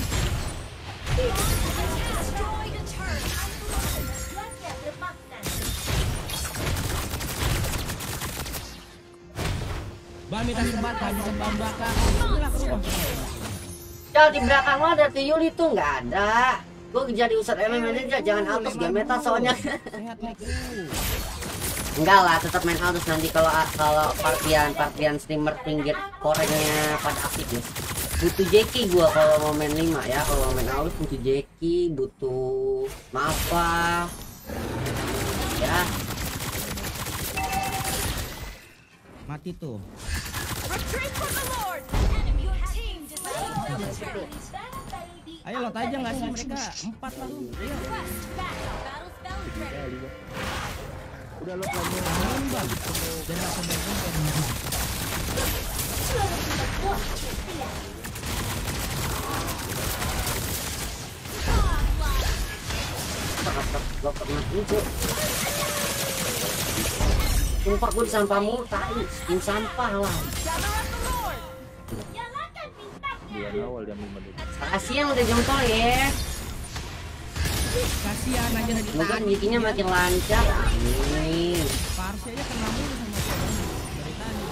Speaker 2: Bang minta sebat, habis sebat belakang.
Speaker 1: Jal di belakang lo ada tuyul itu nggak ada. Gue jadi usat M M aja jangan autos gak meta soalnya.
Speaker 2: Sehat lagi.
Speaker 1: Enggak lah, tetap main autos nanti kalau kalau partian partian streamer pinggir korengnya pada aktif ya. Butuh Jeki gua kalau mau main lima ya. Kalau mau main autos butuh Jeki, butuh Mafa. Ya.
Speaker 2: Mati tuh. Ayo lot aja nggak sih mereka empat lah. Ayo.
Speaker 3: Udah lo lagi
Speaker 2: Bangun bang. Dan langsung bangun.
Speaker 1: Lo pernah lucu. Sumpah gue di sampah mulu tadi. Skin sampah lah.
Speaker 3: bulan awal jam lima dulu.
Speaker 1: Kasian udah jempol ya.
Speaker 2: Kasihan aja dari
Speaker 1: Semoga rezekinya makin lancar. Amin.
Speaker 2: Parsi aja kena mulu sama cewek. Dari tadi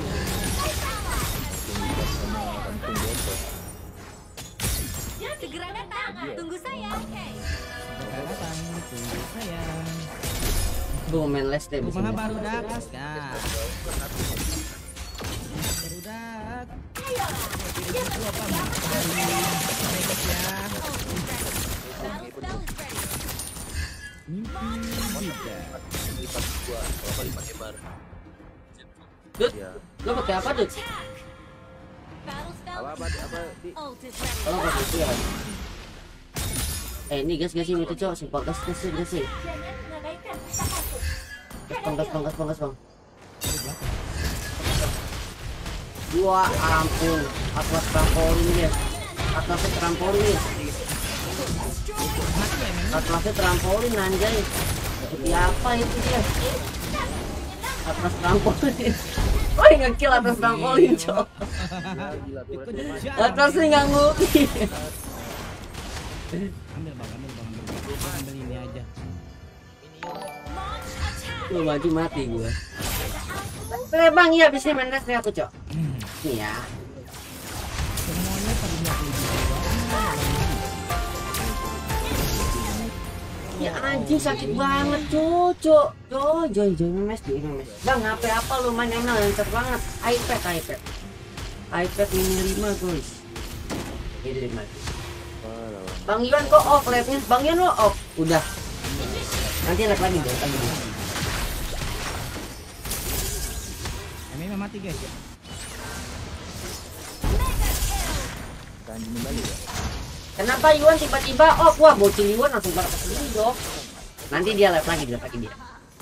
Speaker 2: dia.
Speaker 4: Segera datang, tunggu saya.
Speaker 2: Segera datang, tunggu saya.
Speaker 1: Gue main les deh di
Speaker 2: Rumah
Speaker 1: sini.
Speaker 2: baru dak, dak. Baru dak. Itu apa? Baik ya. Mimpi juga.
Speaker 3: Lipat gua kalau kali pakai bar.
Speaker 1: Dut,
Speaker 3: Ya.
Speaker 1: lo pakai apa Dut?
Speaker 3: Apa apa apa di
Speaker 1: Kalau pakai itu ya. Eh ini gas gas ini itu cowok sumpah gas gas gas gas sih. Gas gas gas gas gas bang. Gua ampun, atlas trampolin ya. Atlasnya trampolin. Atlasnya trampolin anjay. Seperti apa itu dia? Atlas trampolin. Oh nge-kill atlas trampolin cowok.
Speaker 3: gila tuh.
Speaker 1: Atlasnya nggak ngulti.
Speaker 2: Ambil bang, ambil bang, ambil bang. Ambil ini aja.
Speaker 1: Lu maju mati gua. Terbang ya abis ini main les nih aku cok. Nih ya.
Speaker 2: Semuanya pada
Speaker 1: Anjing sakit banget cucu. Joy joy joy memes joy memes. Bang H P apa lu main M L lancar banget. iPad iPad. iPad mini lima guys. Ini lima. Bang Iwan kok off live-nya? Bang Iwan lo off. Udah. Nanti live lagi deh lagi.
Speaker 2: M M mati guys.
Speaker 3: Kanjeng kembali ya.
Speaker 1: Kenapa Iwan tiba-tiba off? Wah bocil Iwan langsung pada kesini dong. Nanti dia live lagi, live lagi dia.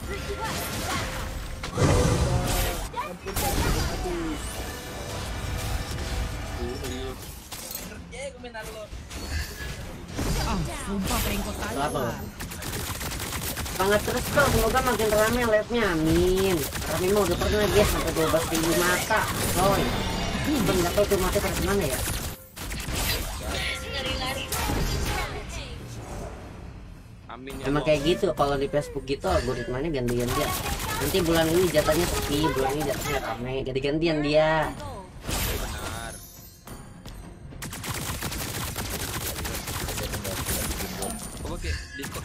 Speaker 2: Ah, sumpah pengkot tadi.
Speaker 1: Apa? Semangat terus bang, semoga makin rame live-nya, amin. Rame mau udah pernah guys sampai dua belas ribu mata, coy. Bang nggak tahu tuh mata pada kemana ya?
Speaker 3: Amin ya.
Speaker 1: Emang kayak gitu, kalau di Facebook gitu algoritmanya ganti-gantian. Nanti bulan ini jatahnya sepi, bulan ini jatahnya rame, ganti-gantian dia.
Speaker 3: Benar. Oke, Discord.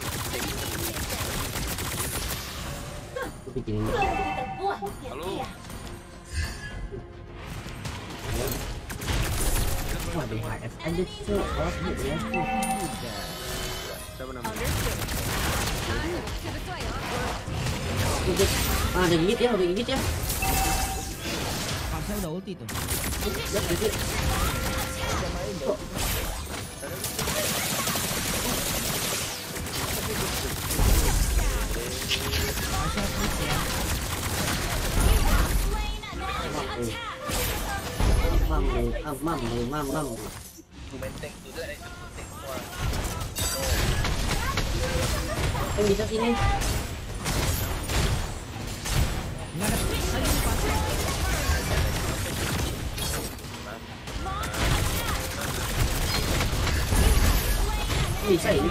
Speaker 1: Aku bikin ini.
Speaker 3: Halo.
Speaker 1: Wah, D H S aja cuy, awas nih ya.
Speaker 3: Siapa namanya?
Speaker 1: Gigit. Ah, ada gigit ya, ada gigit ya.
Speaker 2: Parsa udah ulti tuh.
Speaker 1: Ya, gigit. Oh.
Speaker 2: Parsa push ya.
Speaker 1: Mambu, ah, mambu, mam, mambu.
Speaker 3: Benteng tuh dari benteng semua.
Speaker 1: Yang bisa sini.
Speaker 2: Enggak ada lagi Parsa.
Speaker 1: Bisa ini.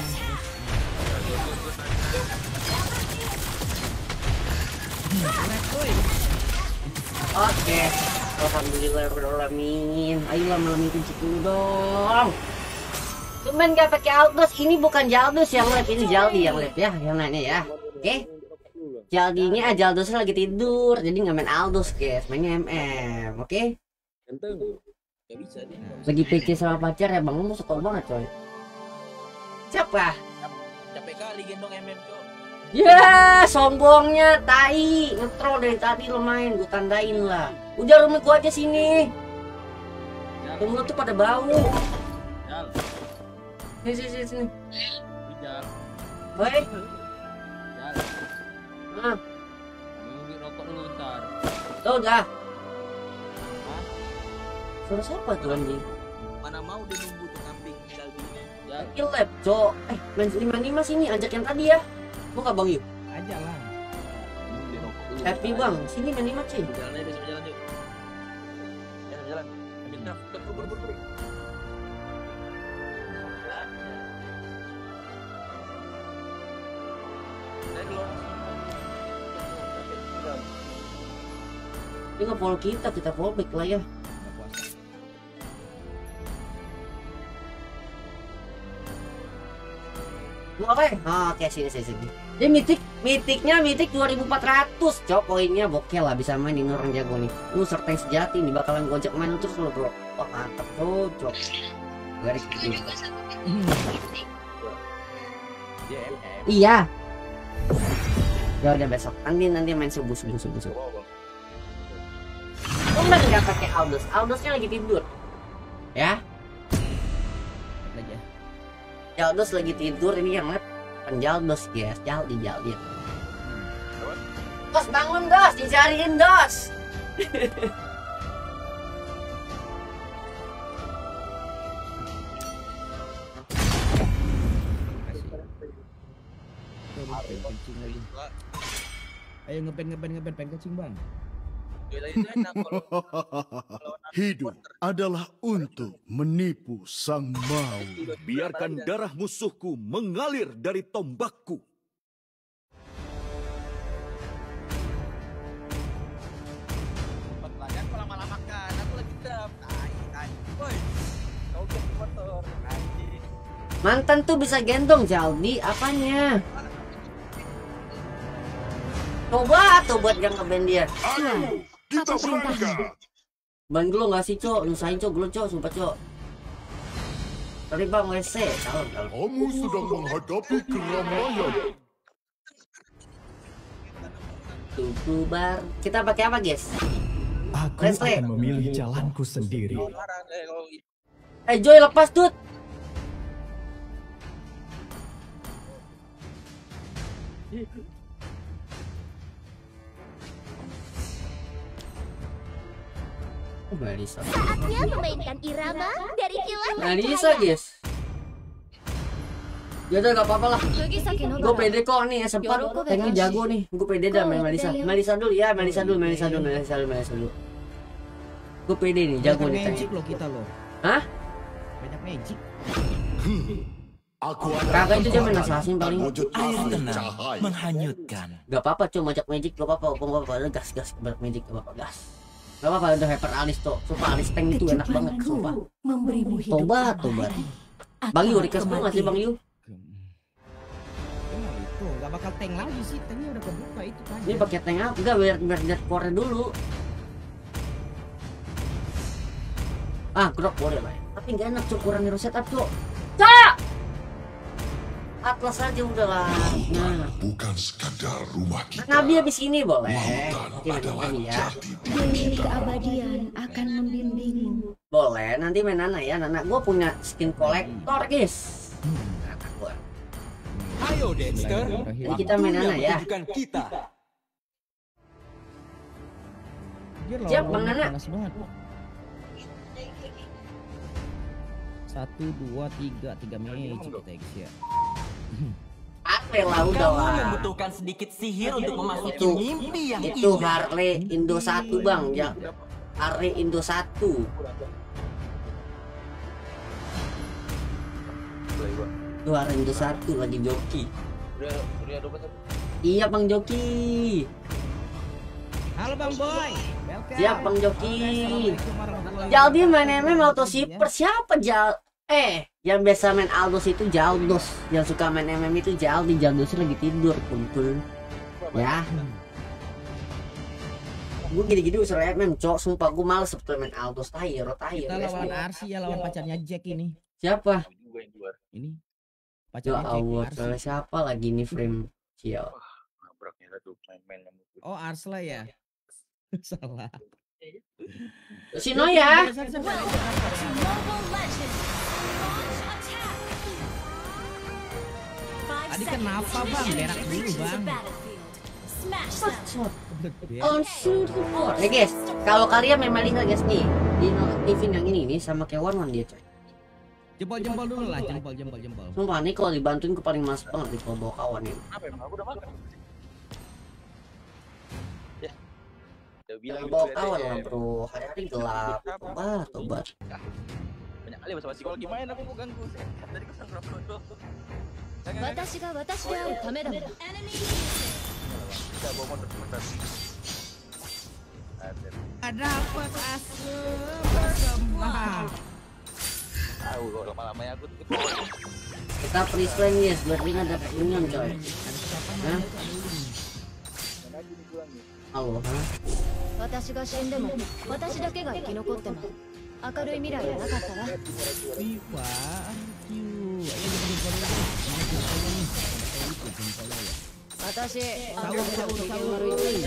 Speaker 1: Oke, alhamdulillah beralamin. Ayolah malam itu dulu dong. Cuman gak pakai Aldos, ini bukan Jaldos yang live, ini Jaldi yang live ya, yang nanya ya. Oke, Jaldi ini aja Aldosnya lagi tidur, jadi nggak main Aldos guys, mainnya M M. Oke?
Speaker 3: Gak bisa dia.
Speaker 1: Lagi P C sama pacar ya bang, lu suka banget coy. Siapa?
Speaker 3: Capek kali gendong M M, Cok.
Speaker 1: Ya, sombongnya tai, ngetrol dari tadi lo main, gue tandain lah. Udah rumah gua aja sini. Rumah tuh pada bau.
Speaker 3: Jal.
Speaker 1: Sini sini sini. sini.
Speaker 3: Jal.
Speaker 1: Oi.
Speaker 3: Jal.
Speaker 1: Ah,
Speaker 3: Nunggu rokok dulu ntar.
Speaker 1: lo udah.
Speaker 3: Hah?
Speaker 1: Suara siapa tuh anjing?
Speaker 3: Mana mau dia nunggu tuh kambing tinggal di sini. Jal.
Speaker 1: Kill lab, cok. Eh, main lima lima sini, ajak yang tadi ya. Mau gak bang yuk?
Speaker 2: Aja lah.
Speaker 3: Nunggu rokok dulu.
Speaker 1: Happy bang, sini main lima cuy.
Speaker 3: Jalan aja besok jalan yuk. Jalan jalan. Ambil draft, buru buru buru. Saya keluar.
Speaker 1: Dia nggak follow kita, kita follow back lah ya.
Speaker 2: Enggak puasa.
Speaker 1: Mau apa ya? Oh, oke sini sini sini. Dia mitik, mitiknya mitik dua ribu empat ratus. Cok, poinnya bokel lah, bisa main ini orang jago nih. Lu serteng sejati nih, bakalan gojek main terus lo bro. Wah mantap tuh, cok. Garis gitu.
Speaker 3: Dia M M.
Speaker 1: Iya. Ya udah besok. Nanti nanti main subuh subuh subuh subuh. Cuman nggak pakai Aldos, Aldosnya lagi tidur. Ya,
Speaker 2: Aja.
Speaker 1: Jaldos lagi tidur, ini yang lihat penjaldos guys, Jaldi Jaldi. Dos bangun dos, dicariin dos.
Speaker 2: Kencing lagi. Ayo ngepen ngepen ngepen pengen kencing bang.
Speaker 5: Hidup adalah untuk menipu sang maut. Biarkan darah musuhku mengalir dari tombakku.
Speaker 3: Kalian kok lama-lama kan? Aku lagi draft. Tai, tai. Woi. Kau ke motor. Anjing.
Speaker 1: Mantan tuh bisa gendong Jaldi, apanya? Coba tuh buat yang ngeband dia.
Speaker 5: Kita berangkat.
Speaker 1: Ban gelo nggak sih cok? Nusain cok gelo cok, sumpah cok. Tadi bang W C, calon calon.
Speaker 5: Kamu sedang menghadapi keramaian.
Speaker 1: Tuku bar. Kita pakai apa guys?
Speaker 8: Aku
Speaker 1: Let's play.
Speaker 8: akan memilih jalanku sendiri.
Speaker 3: Larang eh kalau
Speaker 1: Eh Joy lepas Dut. Oh, Melisa.
Speaker 4: Saatnya memainkan irama dari kilatan
Speaker 1: Melisa guys. Ya udah gak apa-apa lah. Gue pede kok nih S empat. Tanknya jago nih. Gue pede dah main Melisa. Melisa dulu ya, Melisa dulu, Melisa dulu, Melisa dulu, Melisa dulu. Gue pede nih, jago nih
Speaker 2: Magic
Speaker 1: tanknya.
Speaker 2: loh kita loh.
Speaker 1: Hah?
Speaker 2: Banyak magic.
Speaker 5: Aku ada
Speaker 1: Kakak itu dia main assassin paling.
Speaker 5: wujud
Speaker 7: Air
Speaker 5: asli
Speaker 7: tenang,
Speaker 5: cahaya.
Speaker 7: menghanyutkan.
Speaker 1: Gak apa-apa cuy, majak magic gak apa-apa. Gak apa-apa, udah gas gas berat magic gak apa-apa gas. Gak apa-apa udah hyper alis tuh. Sumpah alis tank itu enak banget sumpah.
Speaker 4: memberimu hidup
Speaker 1: Tobat, tobat. Bang Yu, request gue ngasih Bang Yu.
Speaker 2: Emang itu nggak bakal tank lagi sih, tanknya udah kebuka itu kan.
Speaker 1: Ini pakai tank apa? Enggak, biar biar lihat core dulu. Ah, grok boleh lah. Tapi nggak enak cuy, kurang hero setup cuy. Cak! Atlas aja udah lah. Nah,
Speaker 5: Bukan sekadar rumah kita.
Speaker 1: Nabi habis ini boleh.
Speaker 5: Lautan
Speaker 1: Oke,
Speaker 5: adalah
Speaker 1: nanti ya.
Speaker 5: jati
Speaker 4: Dewi keabadian akan membimbingmu.
Speaker 1: Boleh, nanti main Nana ya. Nana, gue punya skin kolektor guys. Nana gua.
Speaker 7: Ayo Dexter,
Speaker 1: Jadi kita main Nana ya.
Speaker 7: tunjukkan kita.
Speaker 2: Anjir,
Speaker 1: Siap,
Speaker 2: lawan
Speaker 1: Bang Nana.
Speaker 2: panas banget. Satu, dua, tiga, tiga magic kita guys ya.
Speaker 1: Apa lah udah
Speaker 7: Kamu
Speaker 1: lah.
Speaker 7: membutuhkan sedikit sihir untuk memasuki
Speaker 1: Itu-
Speaker 7: mimpi yang
Speaker 1: Itu
Speaker 7: indah.
Speaker 1: Harley Indo satu bang ya. Harley Indo satu. Itu Harley Indo satu lagi joki.
Speaker 3: udah udah dua satu.
Speaker 1: Iya bang joki.
Speaker 2: Halo Bang Boy. Welcome.
Speaker 1: Siap Bang Joki.
Speaker 2: Assalamualaikum warahmatullahi
Speaker 1: Jaldi main
Speaker 2: wabarakatuh.
Speaker 1: M M auto shipper siapa Jal? Eh, yang biasa main Aldos itu Jaldos. Yang suka main M M itu Jaldi. Jaldos lagi tidur kumpul. Ya. Gue gini-gini usul M M cok. Sumpah gue males sebetulnya main Aldos. Tahir, tahir.
Speaker 2: Kita lawan Arsi ya, lawan pacarnya Jack ini.
Speaker 1: Siapa?
Speaker 3: Gue yang keluar.
Speaker 2: Ini.
Speaker 1: Ya
Speaker 2: Pacarnya Jack
Speaker 1: Allah,
Speaker 2: Arsi.
Speaker 1: salah siapa lagi nih frame Ciao.
Speaker 3: Nabraknya tuh main-main yang
Speaker 2: Oh, Arsla ya. Salah.
Speaker 1: Sino ya.
Speaker 2: Tadi kenapa Bang? Berak dulu Bang.
Speaker 1: On shoot support. Nih guys, kalau kalian main Melisa guys nih di nonaktifin yang ini nih sama kayak one one dia coy.
Speaker 2: Jempol-jempol dulu lah, jempol jempol jempol.
Speaker 1: Sumpah nih kalau dibantuin gue paling males banget di kalau bawa kawan ini.
Speaker 3: apa emang aku udah makan. Ya. Udah bilang
Speaker 1: Jangan
Speaker 3: gitu
Speaker 1: bawa
Speaker 3: ya,
Speaker 1: kawan
Speaker 3: deh.
Speaker 1: lah bro, hari-hari gelap. Tobat, tobat.
Speaker 3: Banyak kali bahasa psikologi main aku kok ganggu. Tadi kesan berapa dulu.
Speaker 4: 私が私であるためだもん。
Speaker 3: Kita bawa motor sebentar. Ada.
Speaker 2: Ada apa asem bersama?
Speaker 3: Tahu kok lama-lama ya aku tuh.
Speaker 1: Kita free slang guys, biar ringan dapat union coy. Hah? Halo, hah?
Speaker 4: 私が死んでも私だけが生き残っても明るい未来はなかったわ。
Speaker 2: Viva, you. Ayo jempol jempol dulu. Mau jempolnya nih. Kayak itu jempolnya ya.
Speaker 4: 私
Speaker 2: Sahur sahur sahur itu.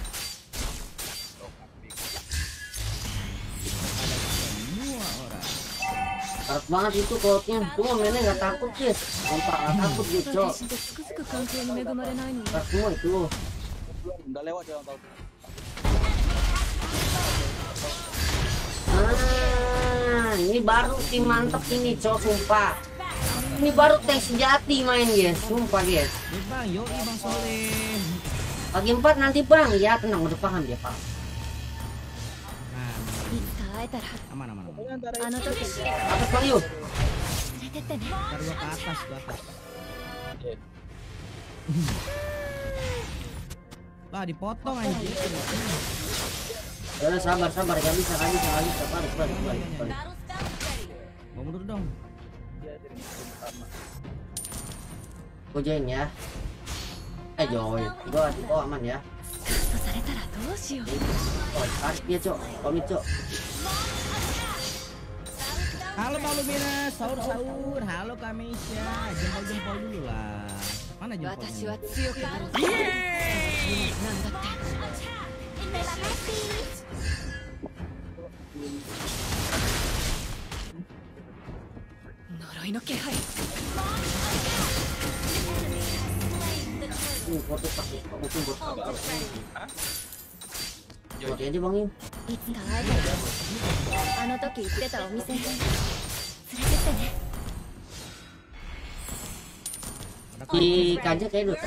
Speaker 2: Semua orang.
Speaker 1: Harap banget itu quote-nya. Cuma mainnya nggak takut guys. Sumpah nggak takut gitu cok.
Speaker 4: 私とつくづく環境に恵まれないのよ。
Speaker 1: Harap semua itu.
Speaker 3: Udah lewat jalan tol.
Speaker 1: Ah, ini baru tim mantep ini cok sumpah. Ini baru tank sejati main guys, sumpah guys.
Speaker 2: Nih Bang, yoi Bang Soleh.
Speaker 1: Bagi empat nanti bang, ya tenang udah paham dia paham.
Speaker 2: Nah,
Speaker 4: いつか会えたら
Speaker 2: aman aman aman.
Speaker 4: あの時連
Speaker 1: Atas bang yuk.
Speaker 4: れてってね。
Speaker 2: Ntar gua ke atas, ke atas. Lah dipotong anjir.
Speaker 1: Udah sabar sabar, gak bisa gak bisa gak bisa balik balik balik balik.
Speaker 2: Mau mundur dong.
Speaker 3: Iya
Speaker 1: Gue join ya. Eh join. Gue oh aman ya. Oh tarik dia cok. Komit cok.
Speaker 2: Halo Pak Lumina, sahur sahur. Halo Kamisya, jempol jempol dulu lah. Mana jempolnya?
Speaker 1: Uh, foto pakai mungkin buat apa? Buat aja bang Yu. Di kaca kayak dulu.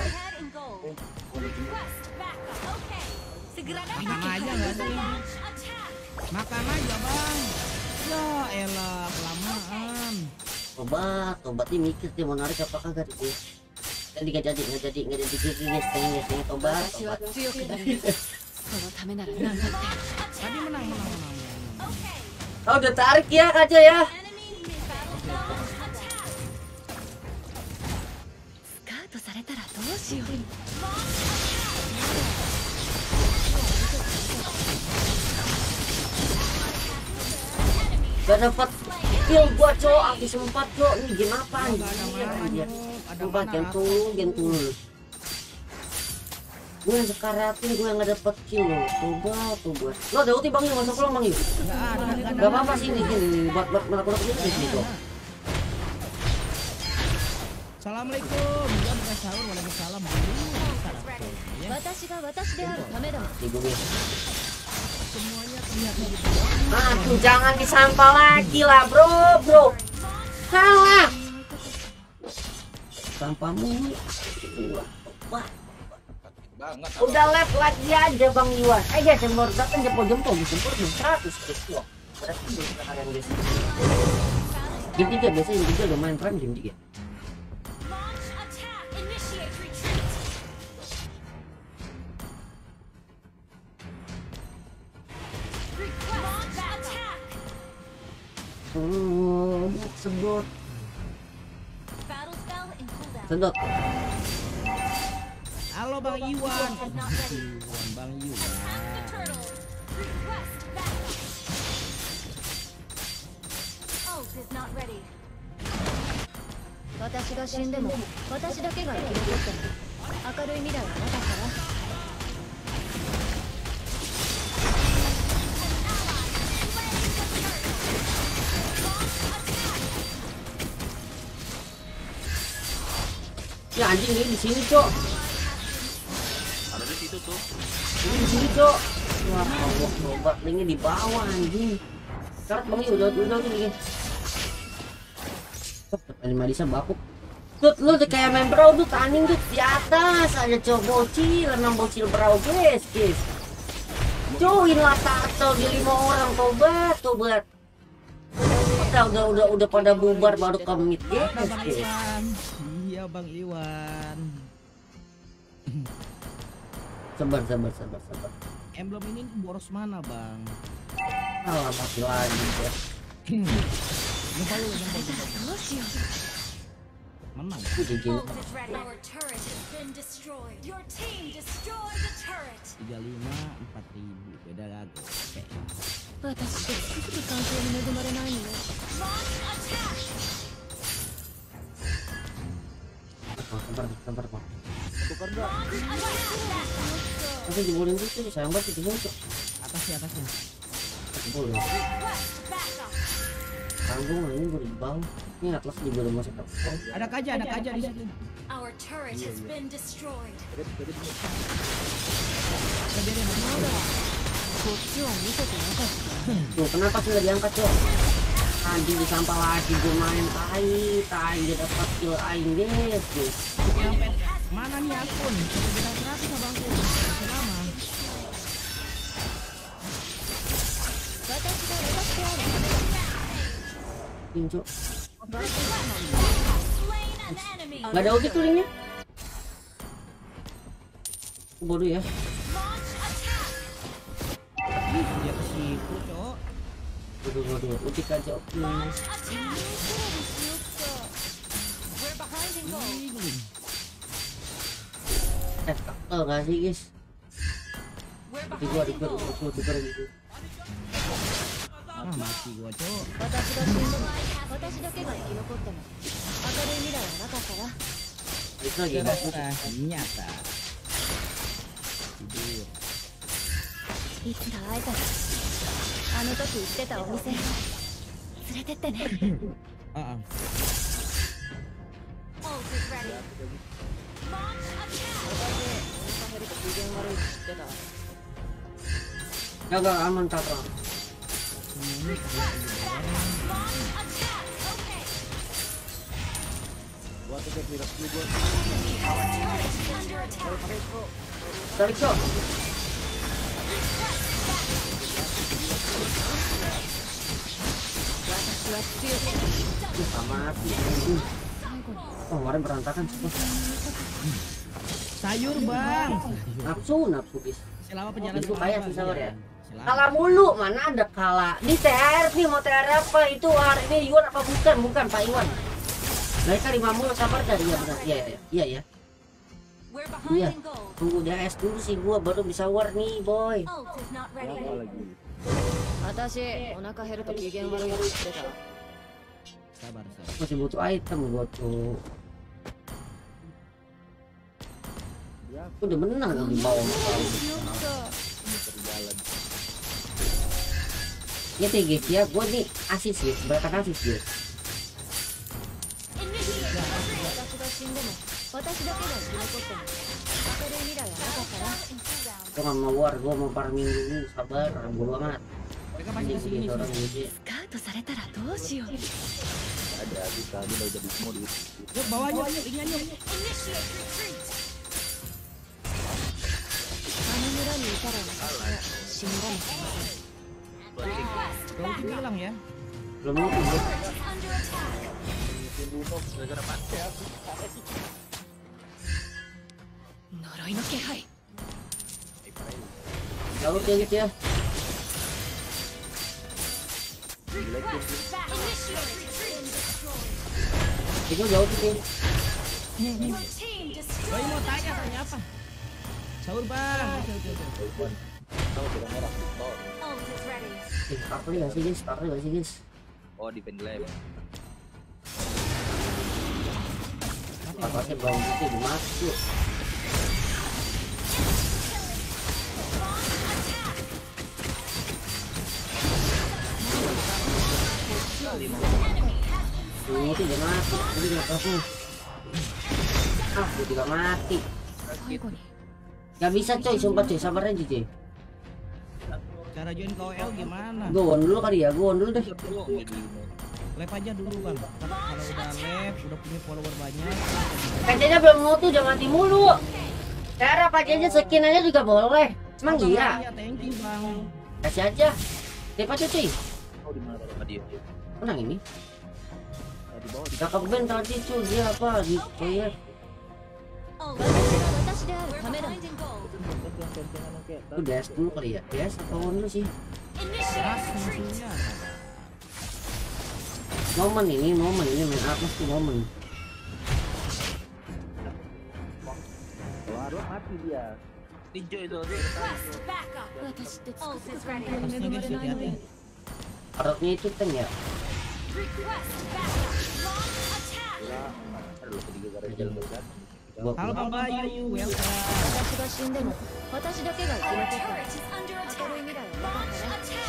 Speaker 2: Makan aja nggak sih? Makan aja bang. Ya elah kelamaan.
Speaker 1: Obat, obatnya mikir dia mau narik apa kagak dia. Tadi nggak jadi, nggak jadi, nggak jadi gini, setengah setengah obat.
Speaker 2: Tadi menang menang menang.
Speaker 1: Oh udah tarik ya kaca ya. Gak dapat kill gua cowok, aku sempat cowok. Ini game apa anjir? Coba gentul, gentul. Gue yang sekaratin, gue yang gak dapet kill loh. Coba, coba. Lo ada ulti bang Yu, masuk pulang bang Yu. Gak apa-apa sih ini, sini. Buat buat melakukan ini di sini kok.
Speaker 2: Assalamualaikum. Gua bukan sahur, waalaikumsalam.
Speaker 1: Gue
Speaker 2: Semuanya terlihat di
Speaker 1: Aduh, jangan disampah lagi lah bro, bro. Salah. Sampahmu. Wah. Udah left lagi aja Bang Iwan. Aja jempol datang jempol-jempol jempol seratus kilo. Berarti belum kalian guys. Game tiga biasanya game tiga lumayan prime game tiga. Hmm, sebut. Sedot.
Speaker 2: Halo Bang Iwan. Bang Iwan.
Speaker 1: Ya anjing ini di sini, Cok.
Speaker 3: Ada di situ tuh.
Speaker 1: Ini di sini, Cok. Wah, Allah, obat linknya di bawah anjing. Karat Bang Yu udah udah ini. Ini Madisa bapuk. Tut, lu udah kayak main brawl tuh, anjing tuh di atas ada cowok bocil, enam bocil brawl guys, guys. Join lah tato di lima orang, tobat, tobat. Udah, udah, udah, udah pada bubar baru komit, guys, guys.
Speaker 2: Iya Bang Iwan.
Speaker 1: Sabar, sabar, sabar, sabar.
Speaker 2: Emblem ini boros mana Bang?
Speaker 1: Alah, mati lagi ya.
Speaker 2: Jempol lu, jempol, jempol. Menang.
Speaker 1: Gigi.
Speaker 2: tiga lima empat ribu beda lagu. Oke.
Speaker 1: Sabar, sabar, Bang.
Speaker 3: Tukar enggak?
Speaker 1: Tapi jebolin gitu, sayang banget itu Cok.
Speaker 2: Atasnya, atasnya.
Speaker 1: Boleh. Tanggung ini gue di bawah. Ini atlas juga udah masuk.
Speaker 2: Ada kaja, ada kaja di situ.
Speaker 9: Our turret has been destroyed.
Speaker 1: Tuh, kenapa sih nggak diangkat, Cok? Anjing disampah lagi, gue main tai, tai dia dapat kill aing guys, guys.
Speaker 2: Sampai mana nih akun? Sampai beda seratus abangku. Masih lama.
Speaker 1: Cok. Nggak ada ulti tuh linknya. Bodoh ya.
Speaker 2: Dia ke situ, Cok.
Speaker 1: Bodoh, bodoh. Ulti aja, oke. Oh nggak sih guys. Di gua di gua di gua di gua di gua.
Speaker 2: Ah, mati gua, Cok.
Speaker 4: 私が死んでも私だけが生き残っても明るい未来はなかったわ。
Speaker 1: Itu lagi bagus.
Speaker 2: Ternyata. Tidur.
Speaker 4: いつか会えたらあの時行ってたお店連れてってね。
Speaker 2: Ah, ah.
Speaker 9: Ult is ready. Launch attack.
Speaker 1: Jaga aman Cakra.
Speaker 9: Launch attack. Okay. Our turret is under attack.
Speaker 1: Tarik shot. Sama mati. Oh, kemarin berantakan.
Speaker 2: Sayur, Bang.
Speaker 1: Nafsu, nafsu guys.
Speaker 2: Selama perjalanan
Speaker 1: Itu kayak sih sabar ya.
Speaker 2: Selama.
Speaker 1: Kalah mulu, mana ada kalah. Ini T R nih, mau T R apa itu hari ini Iwan apa bukan? Bukan Pak Iwan. Mereka lima mulu sabar tadi ya benar. Iya ya. Iya ya.
Speaker 9: We're
Speaker 1: Iya.
Speaker 9: behind in gold.
Speaker 1: Tunggu D S dulu sih gua baru bisa war nih, boy.
Speaker 9: Ult is not ready.
Speaker 4: 私お腹減ると機嫌悪いって言ってた。
Speaker 2: Sabar, sabar.
Speaker 1: Masih butuh item gua tuh. Udah menang di bawah. Ya teh guys ya, gua nih asis guys, beratakan asis guys.
Speaker 4: 私が死んでも私だけが生き残っても明るい未来はなかったわ。
Speaker 1: Gua nggak mau war, gua mau farming dulu, sabar, bodo amat.
Speaker 2: Mereka pasti kesini.
Speaker 1: Orang ini.
Speaker 4: スカウトされたらどうしよう。
Speaker 2: Yuk, bawahnya, yuk, ini yuk.
Speaker 9: Initiate retreat.
Speaker 4: あの村にいたら私は死んだのかも。
Speaker 2: Kau udah bilang ya.
Speaker 1: Belum mau tuh, guys.
Speaker 9: Turret is under attack.
Speaker 4: 呪いの気配。
Speaker 1: Laut ya guys ya.
Speaker 9: Request back. Initiate retreat.
Speaker 1: Itu jauh tuh.
Speaker 9: Your team
Speaker 2: Boy,
Speaker 9: destroyed.
Speaker 2: mau tanya tanya apa? Sahur, Bang. Oke, oke, oke.
Speaker 9: Ult is ready.
Speaker 1: Eh, starter ya sih guys, starter ya sih guys.
Speaker 3: Oh, di pendlem.
Speaker 1: Atasnya bawang putih dimasuk. Ini tuh dia mati, ini dia mati. Ah, dia juga mati.
Speaker 4: 最後に
Speaker 1: Gak bisa coy, sumpah coy, sabar aja coy.
Speaker 2: Cara join K O L gimana?
Speaker 1: Gue on dulu kali ya, gue on dulu deh.
Speaker 2: Live aja dulu, Bang. Ntar kalau udah live, udah punya follower banyak.
Speaker 1: Pajanya belum mau tuh, udah mati mulu. Cara pajanya skin aja juga boleh. Emang
Speaker 2: Bang,
Speaker 1: iya?
Speaker 2: iya, thank you, Bang.
Speaker 1: Kasih aja. Depa cuy.
Speaker 3: Oh, di mana sama dia?
Speaker 1: Menang ini.
Speaker 3: Di bawah di
Speaker 1: Kakak Ben tadi cuy, dia apa? Di proyek.
Speaker 9: Ult
Speaker 4: 私である
Speaker 9: We're
Speaker 4: ためだ。
Speaker 9: behind in gold.
Speaker 1: Itu D S dulu kali ya. D S apa on dulu sih?
Speaker 9: Initiate retreat.
Speaker 2: Musuhnya.
Speaker 1: Momen ini, momen ini main apa sih momen?
Speaker 3: mati dia. Ninja itu.
Speaker 9: Request backup.
Speaker 4: 私ってつ
Speaker 9: Ult
Speaker 4: く
Speaker 9: is
Speaker 4: づく環
Speaker 9: ready.
Speaker 4: 境に恵まれないのに。
Speaker 1: Arotnya itu kan ya.
Speaker 9: Request backup. Launch attack.
Speaker 3: Ada lo ketiga gara jalan besar.
Speaker 1: Gua
Speaker 2: Halo, Bang Bayu. Welcome.
Speaker 4: 私が死んでも私だけが生き
Speaker 9: Our
Speaker 4: 残って
Speaker 9: turret is under
Speaker 4: も
Speaker 9: attack.
Speaker 4: 明るい未来はなかっ
Speaker 9: Launch
Speaker 4: たわ。
Speaker 9: attack.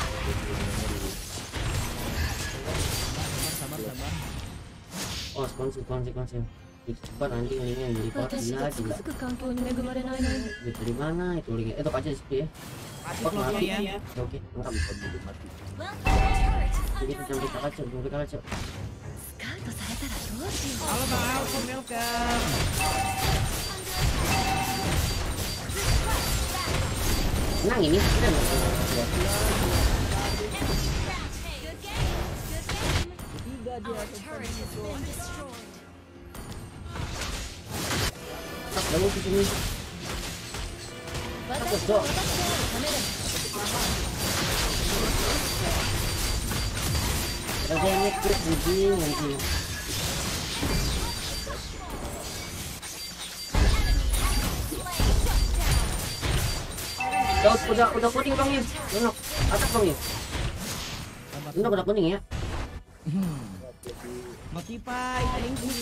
Speaker 2: Sabar, sabar, sabar.
Speaker 1: Oh, konsi, konsi, konsi. Cepat anjing ini yang beli pot
Speaker 4: 私
Speaker 1: gila
Speaker 4: がつく
Speaker 1: juga.
Speaker 4: づく環境に恵まれないのに。
Speaker 1: Duit dari mana itu linknya? Eh, itu aja di situ ya.
Speaker 2: Mati
Speaker 1: Pot
Speaker 2: vlognya
Speaker 1: mati.
Speaker 2: ya.
Speaker 1: Oke, lengkap.
Speaker 9: Well, our turret is
Speaker 1: Jadi
Speaker 9: under
Speaker 1: sampai
Speaker 9: attack.
Speaker 1: kacau, sampai kacau.
Speaker 4: スカウトされたらどうしよう。
Speaker 2: Halo, Bang Alvin. Welcome.
Speaker 1: Menang ini, kita nggak bisa.
Speaker 9: Good game. Good game. Our turret has been destroyed.
Speaker 1: Tak lalu ke sini.
Speaker 4: 私が私であるためだ。
Speaker 1: Ada yang ngeklik anjing anjing. Udah, udah, udah kuning bang ya. Lunok, atas bang ya. Lunok udah kuning ya.
Speaker 2: Motivai, thank you.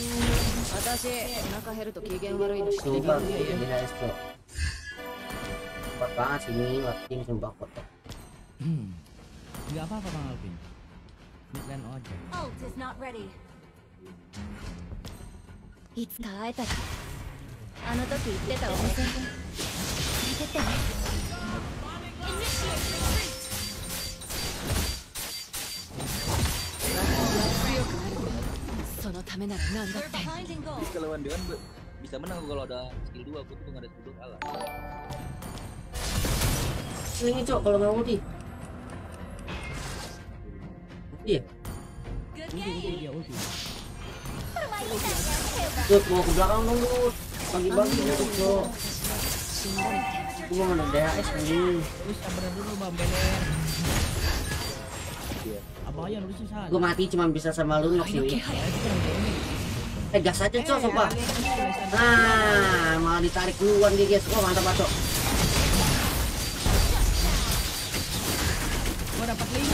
Speaker 1: Sumpah, ini guys tuh. Kuat banget sih ini, tim sumpah kuat.
Speaker 2: Enggak apa-apa Bang Alvin. Mid lane aja.
Speaker 9: Ult is not ready.
Speaker 4: いつか会えたらあの時言ってたお店連れてってね そのためなら何だって
Speaker 10: Kalau lawan dengan bisa menang kalau ada skill dua, aku tuh nggak ada skill dua kalah.
Speaker 1: Ini cok kalau nggak ulti. Iya.
Speaker 2: Iya ulti.
Speaker 1: Tut mau ke belakang dong Tut. Bagi-bagi gitu cok. Gua mana D H S ini.
Speaker 2: Terus sabar dulu Bang Belen. Apa aja lu susah.
Speaker 1: Gua mati cuma bisa sama Lunok sih. Eh gas aja cok sumpah. Nah malah ditarik duluan dia guys. Wah mantap banget cok.
Speaker 2: Gua dapat link.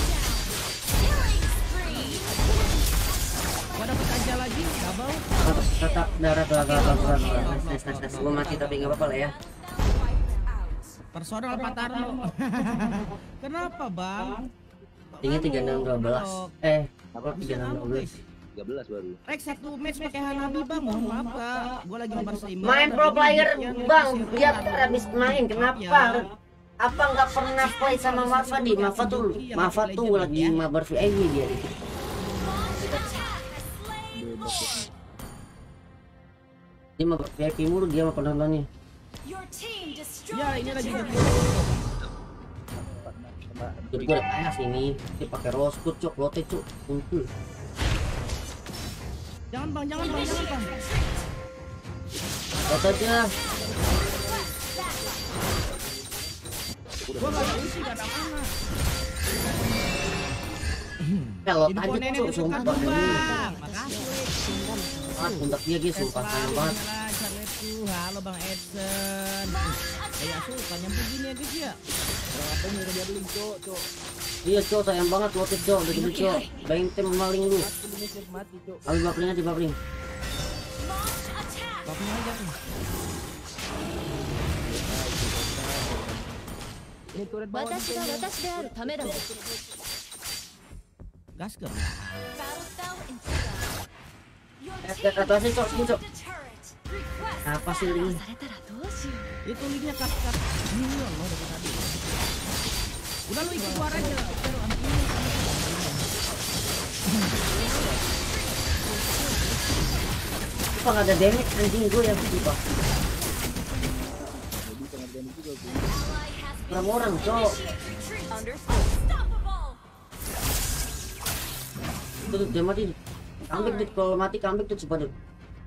Speaker 2: Gua dapat aja lagi double.
Speaker 1: Tetap darah darah darah darah. Nice nice nice. Gua mati tapi nggak apa-apa lah ya.
Speaker 2: Personal Patarno. Kenapa bang?
Speaker 1: Tinggi tiga enam dua belas. Eh apa tiga enam dua belas?
Speaker 10: tiga belas baru.
Speaker 2: Rex satu match pakai Hanabi bang, mohon maaf kak. Gua lagi nomor seimbang.
Speaker 1: Main pro player bang, dia habis main. Kenapa? Apa nggak pernah play sama Marva di Marva tuh? Marva tuh lagi mabar V I P dia. Dia mabar V I P mulu dia sama penontonnya.
Speaker 2: Ya ini lagi
Speaker 1: Jadi gue udah panas ini. Dia pakai roscoe cok, lote cok, untul.
Speaker 2: Jangan bang, jangan bang, jangan bang.
Speaker 1: Lote aja.
Speaker 2: Gua nggak ada isi, nggak ada mana.
Speaker 1: Kalau tadi cok, sumpah ini.
Speaker 2: Makasih.
Speaker 1: Ah, pundak dia guys, sumpah sayang banget.
Speaker 2: Halo Bang Edson. Kayak suka nyampe gini ya guys ya.
Speaker 10: Apa yang udah beli cok, cok.
Speaker 1: Iya cok, sayang banget lote cok, udah gede cok. Benteng maling lu. Ambil bapling aja bapling.
Speaker 2: Bapling aja tuh.
Speaker 10: Ini turret bawah.
Speaker 2: Gas gak?
Speaker 1: Eh, ke atasnya cok, sini cok. Apa sih ini?
Speaker 2: Itu linknya cut cut minion loh dari tadi. Udah lu ikut keluar aja.
Speaker 1: Apa nggak ada damage anjing gue yang tiba. Berapa orang cok? Itu tuh dia mati. Comeback tuh kalau mati comeback tuh cepat tuh.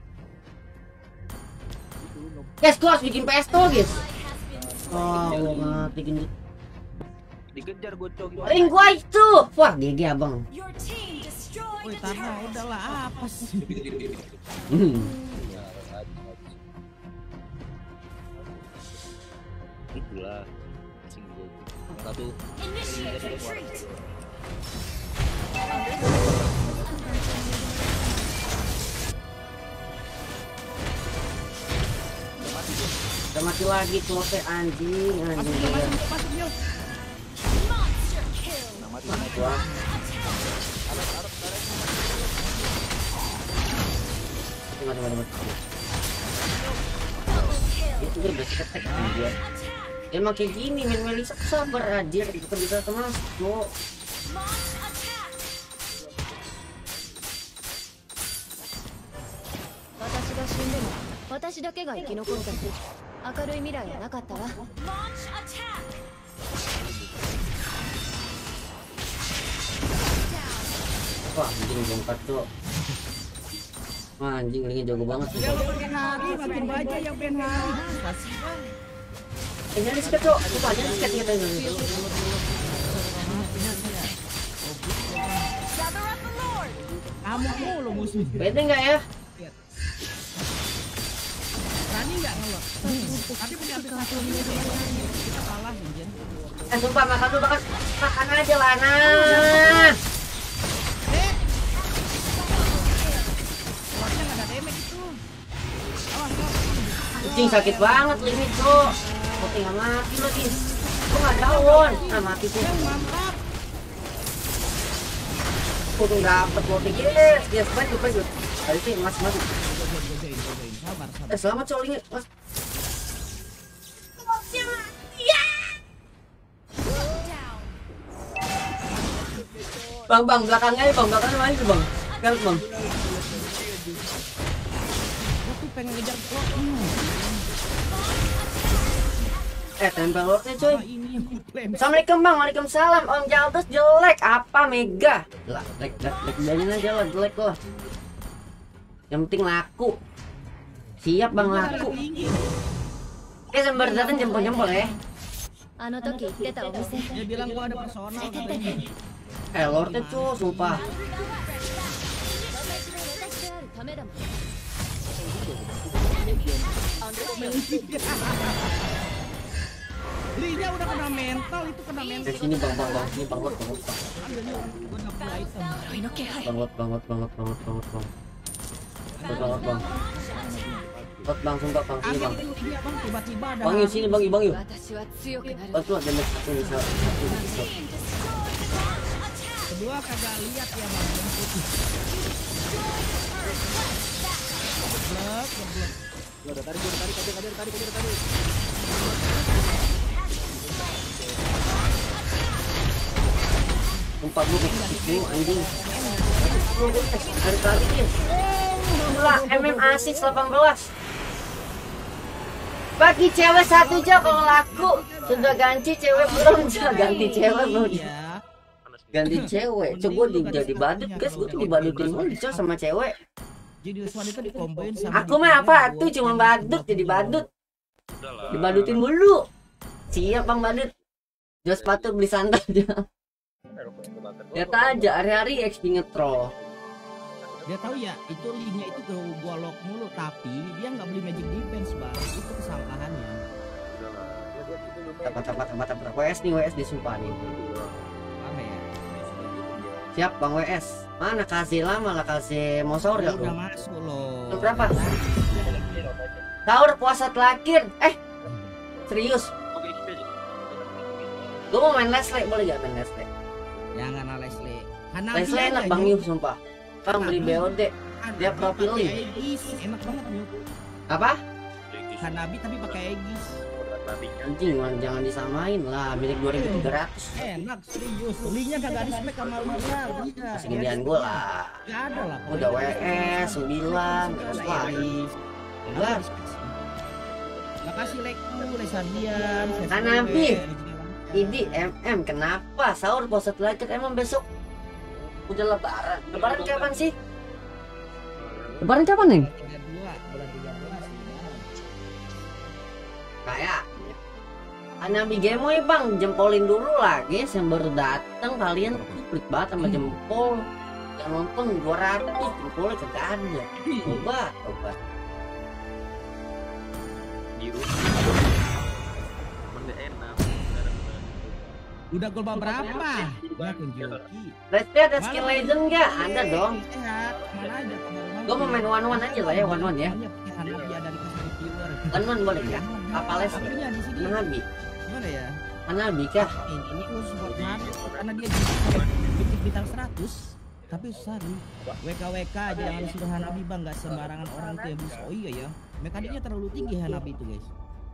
Speaker 1: Guys, gue harus bikin P S tuh guys. Oh, gue mati gendut.
Speaker 10: Dikejar gue cok.
Speaker 1: Ring gua itu. Wah, G G abang.
Speaker 2: Woi, Tarno udahlah apa sih?
Speaker 1: Hmm.
Speaker 10: Itulah. Sing gue. Satu.
Speaker 1: Udah mati lagi clote anjing, anjing. Wah. Mati, mati, mati. Itu udah basic attack aja. Emang kayak gini main Melisa sabar aja, kita bisa termasuk kok.
Speaker 4: 私だけが生き残った。明るい未来はなかったわ。
Speaker 1: Wah, anjing lompat cok. Wah, anjing linknya jago banget sih.
Speaker 2: Makin banyak yang pengen hari.
Speaker 1: Eh, nyari sikat cok. Coba aja sikat kita ini.
Speaker 2: Kamu mulu musuh.
Speaker 1: Bete nggak ya?
Speaker 2: Berani nggak ngelot? Tapi punya ambil satu menit kita kalah.
Speaker 1: Eh sumpah makan dulu makan. Makan aja lah nah. Kucing sakit banget limit bro. Kok tinggal mati lagi. Kok nggak daun? Nah mati tuh. Kok tuh dapet loading. Yes, yes, baik, baik. Tadi sih mas mas. Eh selamat cowok limit mas. Bang bang belakangnya bang belakangnya main tuh bang. Kan bang.
Speaker 2: Aku pengen ngejar kok.
Speaker 1: Eh tempel lordnya coy. Assalamualaikum bang, waalaikumsalam. Om Jaldos jelek apa mega? Lah, jelek, jelek, jelek, jadiin aja lah, jelek lah. Yang penting laku. Siap bang laku. Oke sembari datang jempol-jempol ya.
Speaker 2: Dia bilang gua ada personal katanya.
Speaker 1: Eh lordnya cuy, sumpah.
Speaker 2: Linya udah kena mental, itu kena mental.
Speaker 1: Di sini bang bang bang, sini bang lot bang lot bang. Bang lot bang lot bang lot bang lot bang lot bang. Bang lot bang. Lot bang sumpah bang sini bang. Bang yuk sini bang yuk bang yuk. Betul damage satu bisa satu bisa.
Speaker 2: Kedua kagak lihat ya bang. Blok, blok.
Speaker 10: Udah tarik, udah tarik, tarik, tarik, tarik, tarik.
Speaker 1: Sumpah gue itu anjing. Hari kali ini. Lah M M Asis delapan belas. Bagi cewek satu aja kalau laku. Sudah ganti cewek belum? Ganti cewek belum? Ganti cewek. Coba gue jadi badut guys, gue tuh dibadutin mulu sama cewek.
Speaker 2: Jadi Usman itu dikomboin sama.
Speaker 1: Aku mah apa tuh cuma badut jadi badut. Dibadutin mulu. Siap bang badut. Jual sepatu beli sandal aja. Lihat aja hari-hari X P ngetrol.
Speaker 2: Dia tahu ya itu linknya itu ke gua lock mulu tapi dia nggak beli magic defense bang. Itu kesalahannya.
Speaker 1: Tepat tepat tepat tepat W S nih W S disumpah nih.
Speaker 2: Parah ya.
Speaker 1: Siap bang W S. Mana kasih lama lah kasih motor ya?
Speaker 2: Udah masuk loh.
Speaker 1: Itu berapa? Sahur puasa terakhir. Eh serius? Gue mau main Leslie, boleh gak main Leslie?
Speaker 2: Jangan lah Leslie.
Speaker 1: Leslie enak bang Yuk sumpah. Bang beli B O D. Dia profil link.
Speaker 2: Enak banget Yuk.
Speaker 1: Apa?
Speaker 2: Hanabi tapi pakai Aegis.
Speaker 1: Anjing man, jangan disamain lah, milik dua ribu tiga ratus.
Speaker 2: Enak serius. Linknya kagak di spek sama lu lah.
Speaker 1: Masih gedean gue lah.
Speaker 2: Gak ada lah.
Speaker 1: Udah W S sembilan terus lagi. Enggak.
Speaker 2: Makasih Lekku, Lesadian.
Speaker 1: Hanabi. Ini M M kenapa? Sahur puasa terakhir emang besok udah lebaran. Lebaran kapan sih? Lebaran kapan nih? Kayak Hanabi Gemoy bang, jempolin dulu lah guys yang baru datang kalian pelit banget sama jempol. Yang nonton dua ratus jempolnya kagak ada. Coba, coba.
Speaker 3: Biru. Mende enak.
Speaker 2: Udah gol berapa? Udah kunjungi.
Speaker 1: Let's ada skill legend nggak? Ada dong.
Speaker 2: Mana aja?
Speaker 1: Gue mau main one one aja lah ya, one one ya. One one boleh ya? Apa les? Hanabi.
Speaker 2: Gimana ya?
Speaker 1: Hanabi kah?
Speaker 2: Ini ini khusus buat Nabi karena dia di bintang seratus. Tapi susah nih. W K W K aja jangan suruh Hanabi bang, nggak sembarangan orang tuh yang bisa. Oh iya ya. Mekaniknya terlalu tinggi Hanabi itu guys.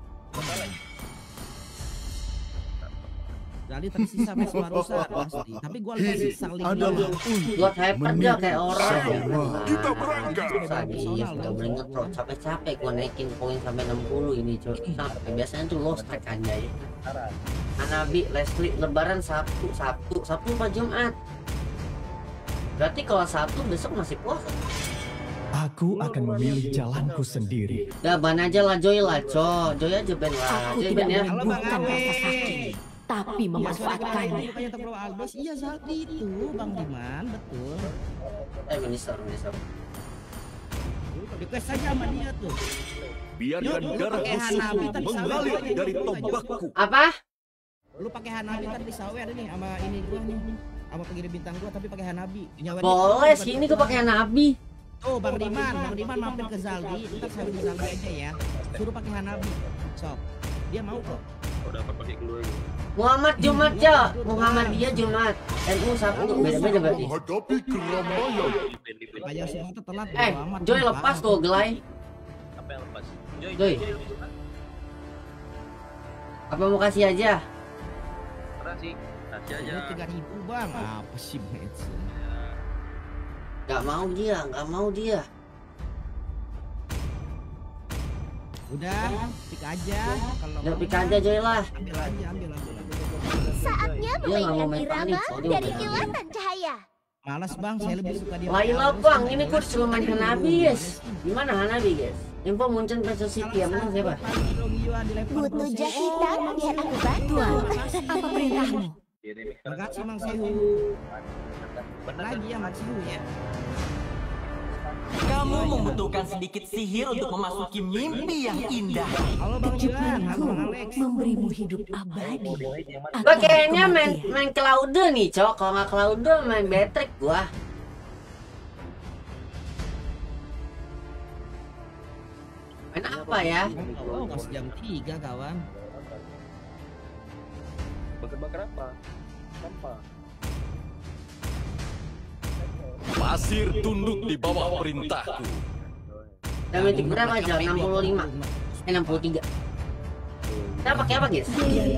Speaker 2: Jadi tersisa match barusan pasti. Tapi gua lebih saling
Speaker 5: adalah
Speaker 1: buat hyper dia kayak orang.
Speaker 5: Kita berangkat.
Speaker 1: Lagi udah boleh ngetrot capek-capek gua naikin poin sampai enam puluh ini coy. Sampai biasanya tuh lost track aja ya. Hanabi, Leslie, Lebaran Sabtu, Sabtu, Sabtu apa Jumat? Berarti kalau Sabtu besok masih puasa.
Speaker 8: Aku akan memilih jalanku sendiri.
Speaker 1: Udah ban aja lah Joy lah, co. Joy aja ben lah.
Speaker 4: Aku
Speaker 1: Joy
Speaker 4: tidak
Speaker 1: ben ya.
Speaker 4: menyembuhkan rasa sakit, tapi memanfaatkannya.
Speaker 2: Bukannya terlalu Albus, iya saat itu Bang Diman, betul.
Speaker 1: Eh minister, minister.
Speaker 2: Request saja sama dia tuh.
Speaker 5: Biarkan darah musuhmu mengalir dari tombakku.
Speaker 1: Apa?
Speaker 2: Lu pakai Hanabi kan di sawer nih sama ini gua nih. Sama pengirim bintang gua tapi pakai Hanabi. Nyawer
Speaker 1: Boleh sini gua pakai Hanabi.
Speaker 2: Oh, Bang Diman, Bang Diman mampir ke Zaldi, ntar sambil ke Zaldi aja ya. Suruh pakai Hanabi. Sob. Dia mau kok.
Speaker 10: Udah dapat pakai keluar.
Speaker 1: Muhammad Jumat ya, Muhammadiyah Jumat, N U Sabtu, beda-beda berarti.
Speaker 5: Menghadapi keramaian.
Speaker 2: Bayar semua telat.
Speaker 1: Eh, Joy lepas tuh gelai.
Speaker 10: Apa yang lepas? Joy.
Speaker 1: Joy. Apa mau kasih aja?
Speaker 10: Kasih. Kasih aja.
Speaker 2: tiga ribu bang. Apa sih Mets?
Speaker 1: Gak mau dia, gak mau dia.
Speaker 2: Udah, pik aja. Kalau
Speaker 1: Ya pik aja Joy lah.
Speaker 2: Ambil aja, ambil ambil.
Speaker 4: Saatnya
Speaker 1: Dia nggak mau
Speaker 4: memainkan
Speaker 1: main
Speaker 4: irama
Speaker 1: panik, soalnya
Speaker 4: dari
Speaker 1: udah
Speaker 4: kilatan cahaya.
Speaker 2: Malas bang, saya lebih suka dia.
Speaker 1: Laila bang, ini gua cuma main Hanabi guys. Gimana Hanabi guys? Info muncul versus City yang menang siapa?
Speaker 4: Butuh jahitan biar aku bantu. Apa perintahmu?
Speaker 2: Terima kasih Mang Sehu. Lagi ya Mang Sehu ya.
Speaker 7: Kamu membutuhkan sedikit sihir untuk memasuki mimpi yang indah.
Speaker 2: Halo Bang Jilan, halo Bang Alex.
Speaker 4: Memberimu hidup abadi.
Speaker 1: Gua kayaknya main main Cloud nih, Cok. Kalau nggak Cloud main Beatrix gua. Main apa ya?
Speaker 2: Oh, masih jam tiga kawan.
Speaker 10: Bakar-bakar apa? Sampah.
Speaker 5: Pasir tunduk di bawah perintahku.
Speaker 1: Damage berapa aja? enam puluh lima. Eh enam puluh tiga. Kita pakai apa, guys?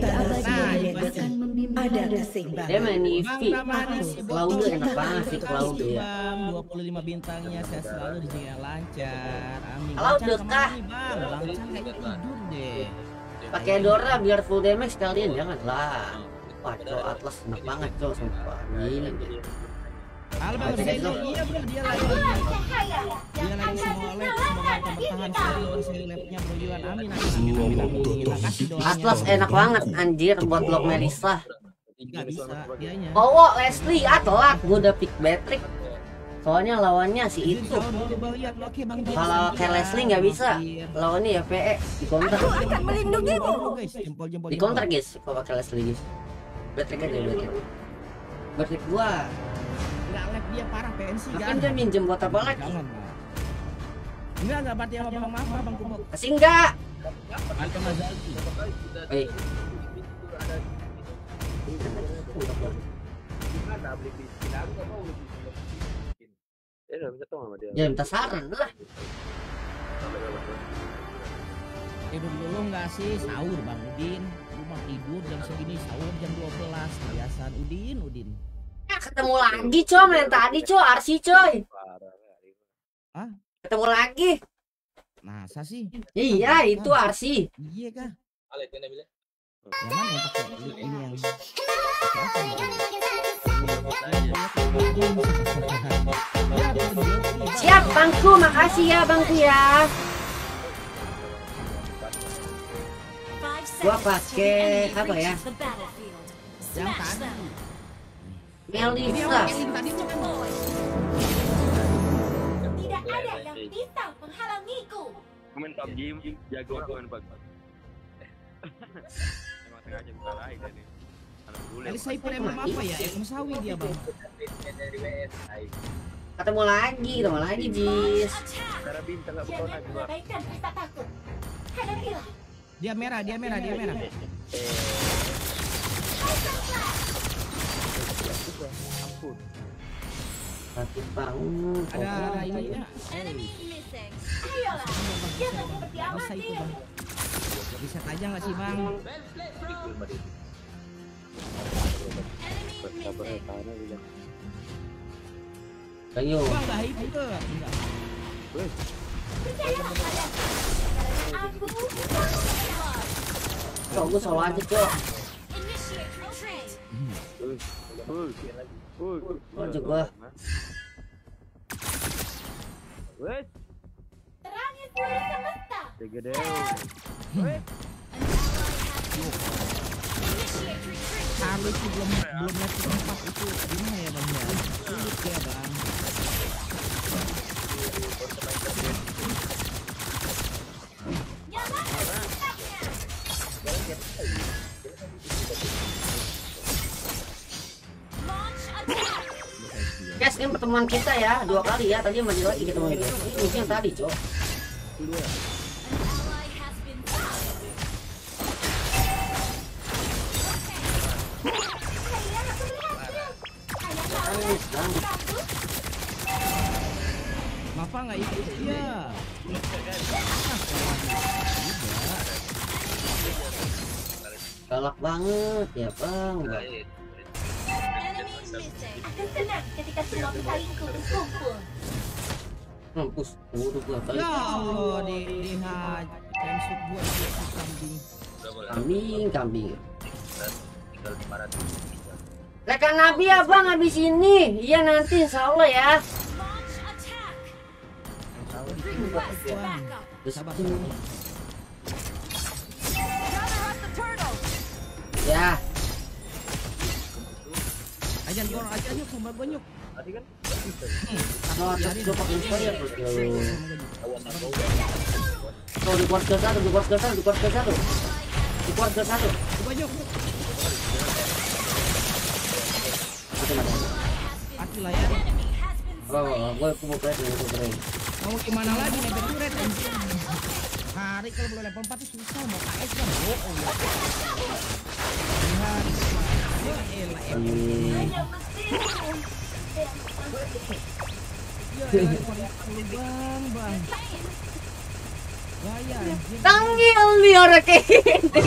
Speaker 4: Ada keseimbangan.
Speaker 1: Dia main Eevee. Cloud enak banget sih Cloud ya.
Speaker 2: dua puluh lima bintangnya saya selalu di sini lancar. Amin.
Speaker 1: Cloud
Speaker 2: Lancar
Speaker 1: dekah.
Speaker 2: kemana nih, Bang? Lancar kayak tidur deh.
Speaker 1: Pakai Dora biar full damage sekalian, janganlah. Wah, Cok Atlas enak banget, Cok, sumpah. Gila dia.
Speaker 2: Halo Bang Zeno, iya bro, dia lagi dia lagi semua lab, semoga kita bertahan seri seri labnya bro Yuan, amin amin amin amin amin. Terima kasih doanya.
Speaker 1: Atlas enak banget anjir buat blok Melissa.
Speaker 2: Gak bisa dianya.
Speaker 1: Oh, Leslie, ah telat, gua udah pick Beatrix. Soalnya lawannya si itu. Kalau kayak Leslie nggak bisa, lawannya ya P E di counter.
Speaker 4: Akan melindungimu.
Speaker 1: Di counter guys, kalau pakai Leslie guys. Beatrix aja Beatrix. Beatrix gua.
Speaker 2: Enggak lab dia parah pensi
Speaker 1: Kan dia minjem buat apa lagi?
Speaker 2: Jangan. Enggak enggak berarti sama Bang Mama Bang Kumo.
Speaker 1: Kasih enggak?
Speaker 2: Alka Mazalki.
Speaker 1: Eh. Ya minta saran lah.
Speaker 2: Tidur dulu enggak sih? Sahur Bang Udin. Lu mah tidur jam segini sahur jam dua belas. Kebiasaan Udin, Udin.
Speaker 1: Ya, ketemu lagi coy, main tadi coy, Arsi coy.
Speaker 2: Hah?
Speaker 1: Ketemu lagi.
Speaker 2: Masa sih?
Speaker 1: Iya, itu Arsi.
Speaker 2: Iya kah?
Speaker 10: Ale kan bilang.
Speaker 2: Yang mana yang pakai ini yang
Speaker 1: Siap bangku, makasih ya bangku ya. Gua pakai apa ya?
Speaker 2: yang tadi.
Speaker 1: Melissa.
Speaker 4: Tidak ada yang bisa menghalangiku.
Speaker 3: Main P U B G jago aku main P U B G. Emang sengaja buka lain tadi. Anak bule.
Speaker 2: Kali saya emang apa ya? Emang sawi dia bang.
Speaker 1: Ketemu lagi, ketemu lagi Jis.
Speaker 3: Cara bintang enggak berkona
Speaker 4: Jangan
Speaker 3: juga.
Speaker 4: mengabaikan rasa takut. Hadapilah.
Speaker 2: Dia merah, dia merah, dia merah.
Speaker 3: Ampun.
Speaker 1: Tapi bangun.
Speaker 2: Ada ada ini ya.
Speaker 9: Enemy missing.
Speaker 4: Ayolah. Jangan seperti
Speaker 2: Bisa itu
Speaker 4: amatir.
Speaker 2: bang. Bisa aja nggak sih bang?
Speaker 9: Enemy
Speaker 3: Sabar
Speaker 9: missing.
Speaker 3: tanah juga.
Speaker 1: Ayo.
Speaker 2: Bang nggak hype ke? Enggak.
Speaker 4: Percayalah padaku. Karena aku
Speaker 1: Kok gue solo aja kok.
Speaker 9: Initiate retreat.
Speaker 3: Full. Full.
Speaker 1: Kok aja gua.
Speaker 3: Wes,
Speaker 4: terangi seluruh semesta.
Speaker 3: segede.
Speaker 9: Initiate retreat.
Speaker 2: Kalau itu belum belum lihat tempat itu gimana ya bang ya? Sulit ya bang.
Speaker 1: pertemuan kita ya, dua kali ya. Tadi maju lagi ketemu guys. Ini musuh yang tadi, Cok.
Speaker 2: Mapa nggak ikut ya?
Speaker 1: Galak banget ya bang.
Speaker 4: Akan senang ketika semua pesaingku berkumpul.
Speaker 1: Mampus, udah gua kali.
Speaker 2: Ya Allah, di di cancel gua di kambing.
Speaker 1: Kambing, kambing.
Speaker 3: Tinggal lima ratus.
Speaker 1: Rekan Nabi ya bang, habis ini. Iya nanti insya Allah ya.
Speaker 2: Sabar,
Speaker 1: Ya.
Speaker 2: Ajan gor aja yuk sama banyuk.
Speaker 3: Tadi kan
Speaker 1: Kalau gue pakai fire terus. Tuh di kuarter satu, di kuarter satu, di kuarter satu, di kuarter satu.
Speaker 2: Banyuk. Mati lah ya.
Speaker 1: Oh, gue mau play dulu play.
Speaker 2: Mau gimana lagi nih turret? Hari kalau belum level empat itu susah mau K S kan. Oh, oh ya. Lihat. Ya elah. Ya, bang, bang. Gaya.
Speaker 1: Tanggil nih orang kayak gini.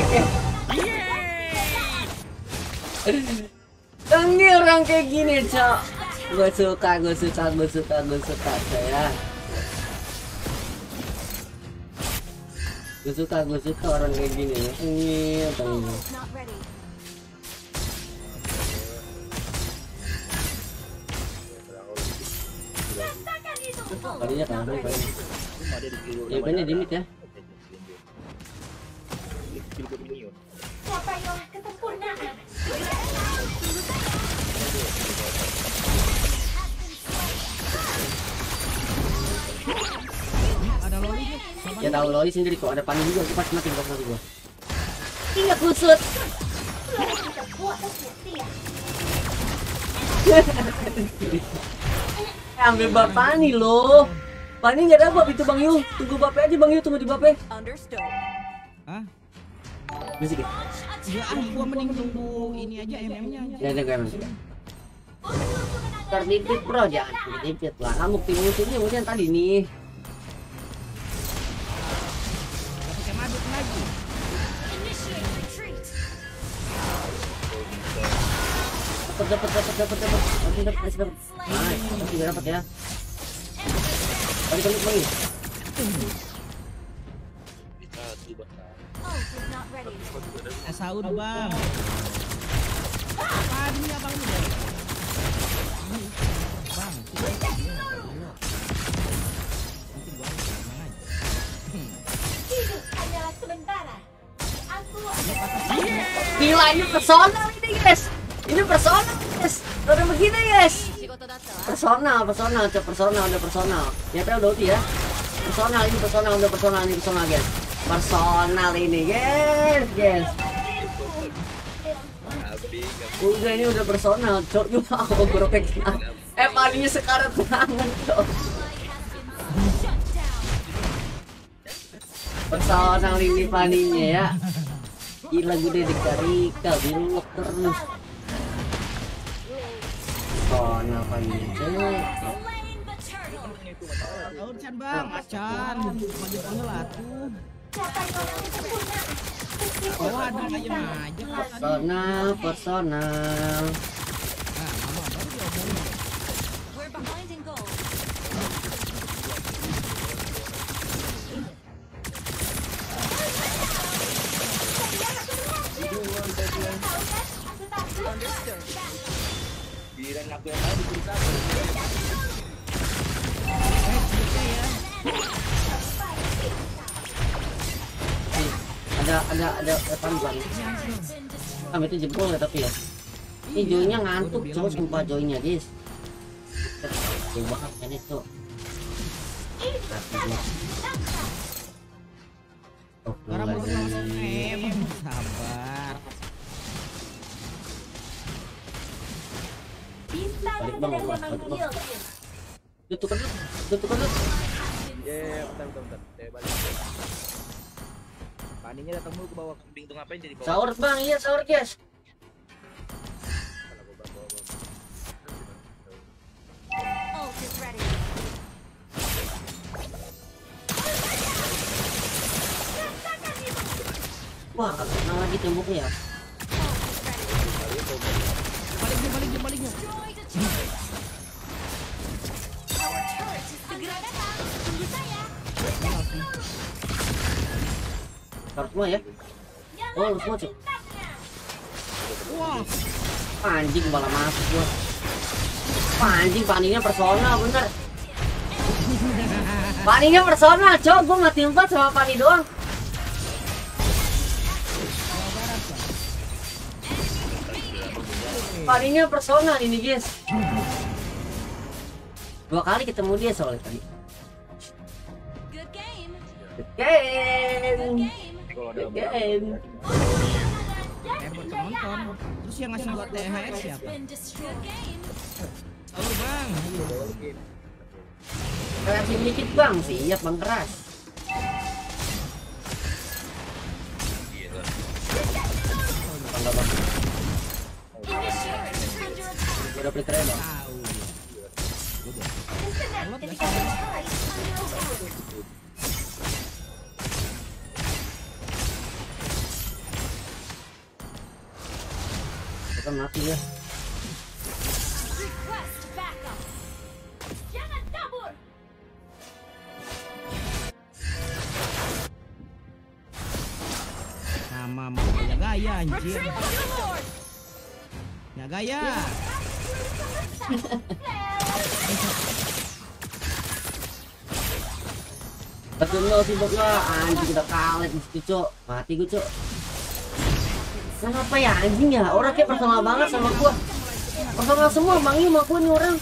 Speaker 1: Tanggil orang kayak gini, Cok. Gue suka, gue suka, gue suka, gue suka, saya. Gue suka, gue suka orang kayak gini ya. Tanggil, tanggil. Kalinya kan, kalinya. Ya bener di mid ya.
Speaker 4: Capailah kesempurnaan.
Speaker 2: Ada loli.
Speaker 1: Ya tahu loli sendiri kok, ada panik juga, aku pas makin kok gua. Iya kusut. Ambil bapak nih loh. Pani nggak ada bab itu Bang Yu. Tunggu bape aja Bang Yu, tunggu di bape.
Speaker 2: Hah?
Speaker 1: Musik ya?
Speaker 2: Ya ah, gua mending tunggu ini aja M M-nya aja.
Speaker 1: Ya udah kayak tertipit bro, jangan tertipit lah. Kamu tim musuhnya musuh yang tadi nih.
Speaker 2: Pakai maduk lagi.
Speaker 1: Dapat dapat dapat dapat dapat. Masih dapat masih dapat. Nah, masih dapat ya. Balik balik balik.
Speaker 2: Eh, Saud bang. Apa dia bang ini? Bang.
Speaker 4: Hanyalah sementara. Aku
Speaker 1: Gila ini personal ini guys. Ini personal guys. Udah begini guys. Personal, personal, cek personal, udah personal. Ya udah udah ya. Personal ini personal, udah personal ini personal guys. Personal ini guys, guys. Udah ini udah personal, cok juga aku berpikir. Eh paninya sekarat banget, cok. Personal ini paninya ya. Gila gue deh dikarika, bilok terus. Personal paninya, cok.
Speaker 2: Acan bang, acan. Maju panggil atuh. Oh ada aja aja.
Speaker 1: Personal, personal.
Speaker 2: Nah, mama baru diomongin.
Speaker 9: We're behind in goal.
Speaker 10: Giliran aku yang tadi cerita.
Speaker 1: Ada ada ada depan bang. Kami itu jempol ya tapi ya. Ini joinnya ngantuk cowok sumpah joinnya guys. Coba kan itu. Oh,
Speaker 2: Orang mau em, sabar.
Speaker 1: balik bang, gua. Tutup kan, tutup kan.
Speaker 10: Ya, bentar, bentar, bentar. Saya balik. Paninya datang mulu ke bawah. Bingung ngapain jadi bawah.
Speaker 1: Sahur bang, iya sahur guys.
Speaker 9: Ult is ready.
Speaker 1: Wah, kena lagi temboknya ya.
Speaker 2: Baliknya, baliknya, baliknya.
Speaker 9: Segera datang. Tunggu saya.
Speaker 1: Taruh semua ya. Oh, lu semua cek.
Speaker 2: Wah,
Speaker 1: Anjing malah masuk gua. Wah, anjing paningnya personal bener. Paningnya personal, cok. Gua mati empat sama pani doang. Paningnya personal ini guys. Dua kali ketemu dia soalnya tadi.
Speaker 9: Good game.
Speaker 1: Good game. Good game.
Speaker 2: eh buat penonton. Terus yang ngasih buat T H R siapa?
Speaker 9: Been destroyed. Game.
Speaker 2: Sahur bang.
Speaker 1: Kasih dikit bang, siap bang keras. Bangga bang. Udah beli keren bang.
Speaker 2: Tahu.
Speaker 1: Kita mati ya.
Speaker 9: Request backup. Jangan kabur.
Speaker 2: Sama mau punya gaya anjir. Ya gaya.
Speaker 1: Betul lo sih bos lah, anjing udah kalet mesti cok, mati gue cok. Kenapa ya anjing ya, orang kayak personal banget sama gua. Personal semua bang, ini sama gua nih orang.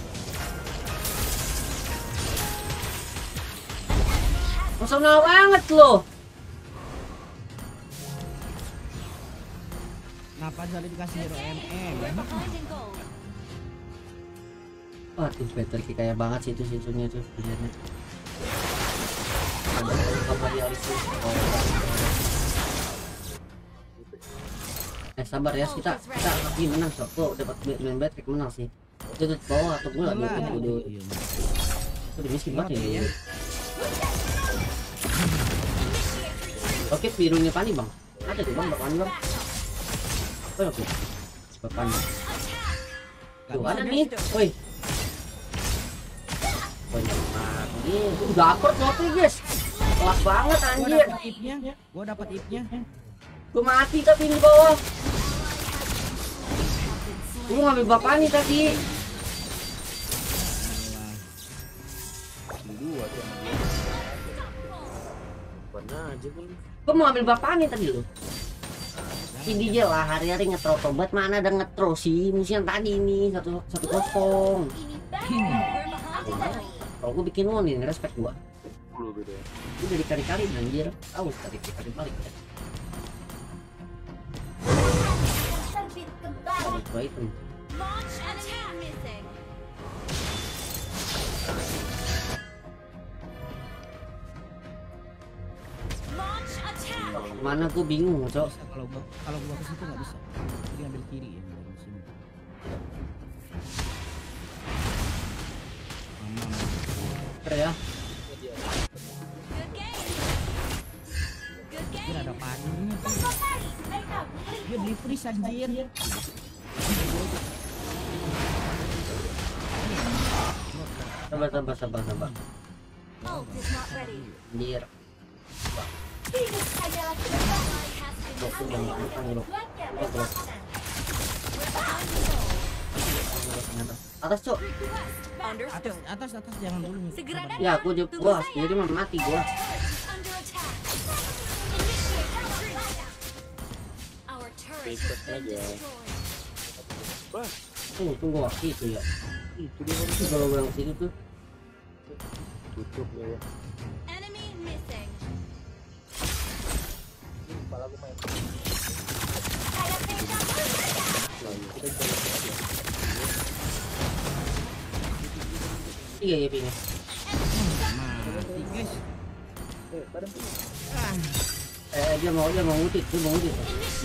Speaker 1: Personal banget loh.
Speaker 2: Kenapa jadi dikasih hero M M?
Speaker 9: Finding gold.
Speaker 1: Wah, tim better kayak banget sih itu situnya tuh sebenarnya. Ada apa dia itu? Eh sabar ya, kita kita lagi menang sob. Tuh dapat main back menang sih. Itu tuh bawah atau gua lagi itu dulu. Itu miskin banget ya. Oke, birunya pani bang. Ada tuh bang, bapaknya bang. Oh, oke, bapaknya. Tuh ada nih, woi. Banyak lagi. Udah akord loh guys. Kelas banget anjir.
Speaker 2: Gua dapat ipnya. Gua dapat ipnya.
Speaker 1: Gua mati tapi di bawah. Gua ngambil bapak nih tadi.
Speaker 10: Dua tuh. Mana aja gua.
Speaker 1: Gua mau ambil bapak nih tadi lo. Si D J lah hari-hari ngetro tobat, mana ada ngetro sih musuh yang tadi nih satu satu kosong. Kalau gue bikin one ini respect gua. Gue dari kali-kali anjir, tahu tadi kali balik ya. Coba itu.
Speaker 9: Launch attack missing. Launch attack.
Speaker 1: Mana gue bingung, cok.
Speaker 2: Bisa kalau gua kalau gua ke situ nggak bisa. Jadi ambil kiri ya dari sini. Aman.
Speaker 1: Keren ya.
Speaker 9: Good game. Good
Speaker 2: Kira
Speaker 9: game.
Speaker 2: ada paninya. Dia beli freeze anjir.
Speaker 1: Sabar sabar sabar sabar.
Speaker 9: Ult is not ready.
Speaker 1: Anjir. Blok tuh jangan lupa blok. Blok blok. Atas cok.
Speaker 2: Atas atas atas jangan dulu.
Speaker 9: Segera datang.
Speaker 1: Ya aku jep gua sendiri mah mati gua.
Speaker 9: Under attack. Initiate retreat. Our turret has been destroyed.
Speaker 1: Tunggu tunggu waktu itu ya.
Speaker 10: Itu dia
Speaker 1: Itu kalau gua ke situ tuh.
Speaker 10: tutup ya.
Speaker 9: Enemy missing.
Speaker 10: Kepala gua main.
Speaker 1: Iya ya pingnya.
Speaker 2: Mati guys. Ah.
Speaker 1: Eh dia mau dia mau ngutip, dia mau ngutip.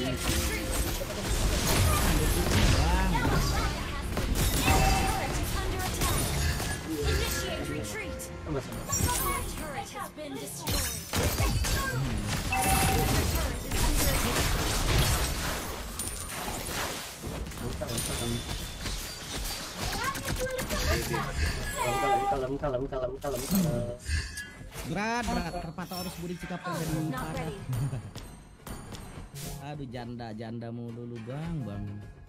Speaker 1: Kalem kalem kalem kalem kalem.
Speaker 2: Berat berat Karpatoris budi cikapan dan parah. Aduh janda janda mulu lu bang bang.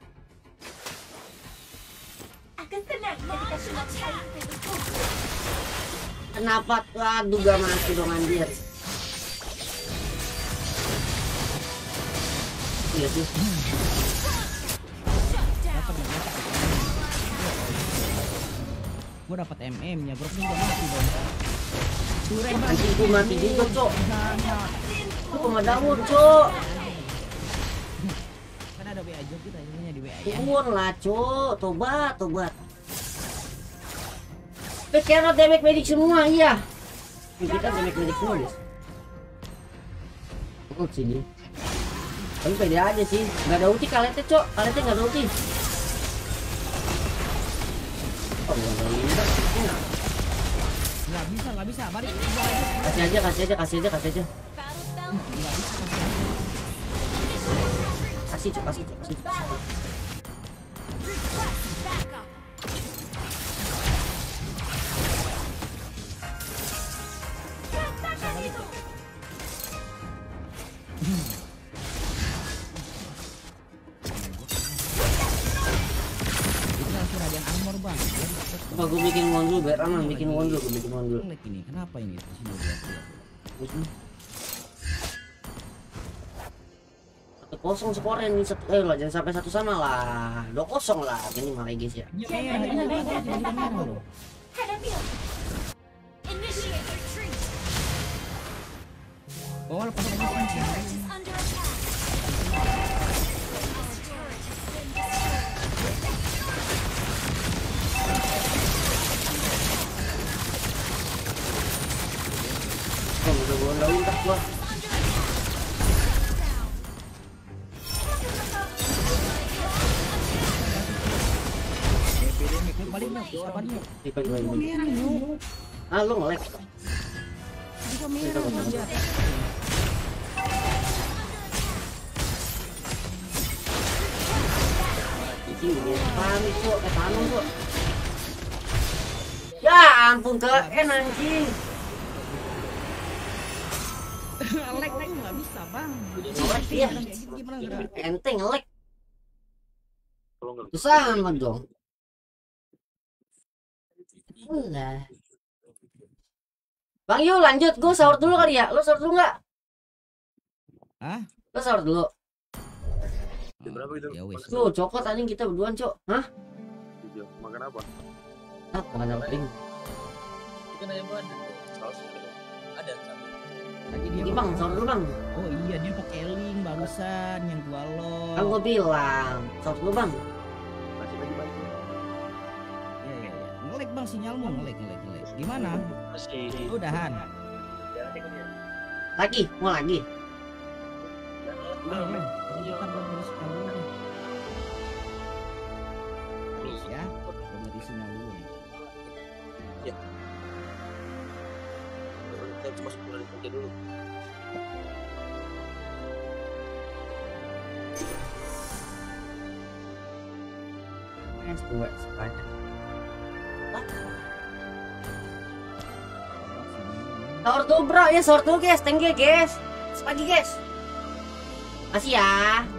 Speaker 1: Kenapa tuh aduh gak mati dong anjir. Iya sih.
Speaker 2: Gue dapat M M nya bro, juga mati dong.
Speaker 1: Anjing gue mati juga cok. Gue pemadamur cok.
Speaker 2: Kan ada W A job kita ini di W A ya.
Speaker 1: Turun lah cok, tobat tobat. Pekerja damage medic semua iya. Kita damage medic semua guys. Oh sini. Tapi pede aja sih, nggak ada ulti kalian cok, kalian nggak ada ulti. Oh nggak ada ulti.
Speaker 2: Nggak bisa nggak bisa, balik.
Speaker 1: Kasih aja kasih aja kasih aja kasih aja. Kasih cok kasih cok kasih. Apa gue bikin won dulu biar aman, bikin won dulu, gue bikin won dulu.
Speaker 2: Ini kenapa ini?
Speaker 1: Satu kosong skornya nih, satu, eh lah jangan sampai satu sama lah, dua kosong lah, ini malah guys ya.
Speaker 2: Oh lepas lagi.
Speaker 1: Oh, udah gue undang tak gua.
Speaker 2: Balik balik balik.
Speaker 1: Balik balik. Ah lu nge-lag. Ini panik kok, eh tanam kok. Ya ampun ke en anjing.
Speaker 2: Nge-lag nggak bisa bang.
Speaker 1: Nge-lag ya. Ente nge-lag. Susah amat dong. Ulah. Bang yuk lanjut, gue sahur dulu kali ya. Lo sahur dulu nggak?
Speaker 2: Hah?
Speaker 1: Lo sahur dulu.
Speaker 3: Berapa itu?
Speaker 2: Ya wes.
Speaker 1: Tuh cokot anjing kita berduaan cok. Hah?
Speaker 3: Makan apa?
Speaker 1: Ah, makan apa ini?
Speaker 10: Ikan ayam ada. Saus ada satu.
Speaker 2: Lagi dia
Speaker 1: Ini bang, sahur dulu bang.
Speaker 2: Oh iya dia pakai link barusan yang dua lo.
Speaker 1: Kan gue bilang, sahur dulu bang.
Speaker 3: Masih lagi balik.
Speaker 2: Iya iya iya. Ngelag bang sinyalmu ngelag ngelag ngelag. Gimana?
Speaker 3: Masih.
Speaker 2: Udahan.
Speaker 1: Lagi, mau lagi.
Speaker 2: Udah belum? Kita belum harus tahu. Terus ya, belum dari sinyal dulu nih.
Speaker 10: Ya. Kita cuma sepuluh aja dulu.
Speaker 1: Es dua sebanyak. Sahur dulu bro, ya sahur dulu guys, thank you guys. Sepagi guys. Makasih ya.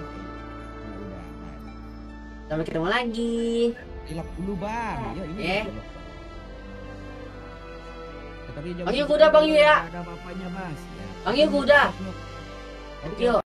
Speaker 1: Sampai ketemu lagi.
Speaker 2: Ilok dulu bang. Ya ini.
Speaker 1: Eh.
Speaker 2: Tapi
Speaker 1: Bang Yu udah bang Yu ya.
Speaker 2: Ada apa-apanya mas.
Speaker 1: Bang Yu udah. Thank you.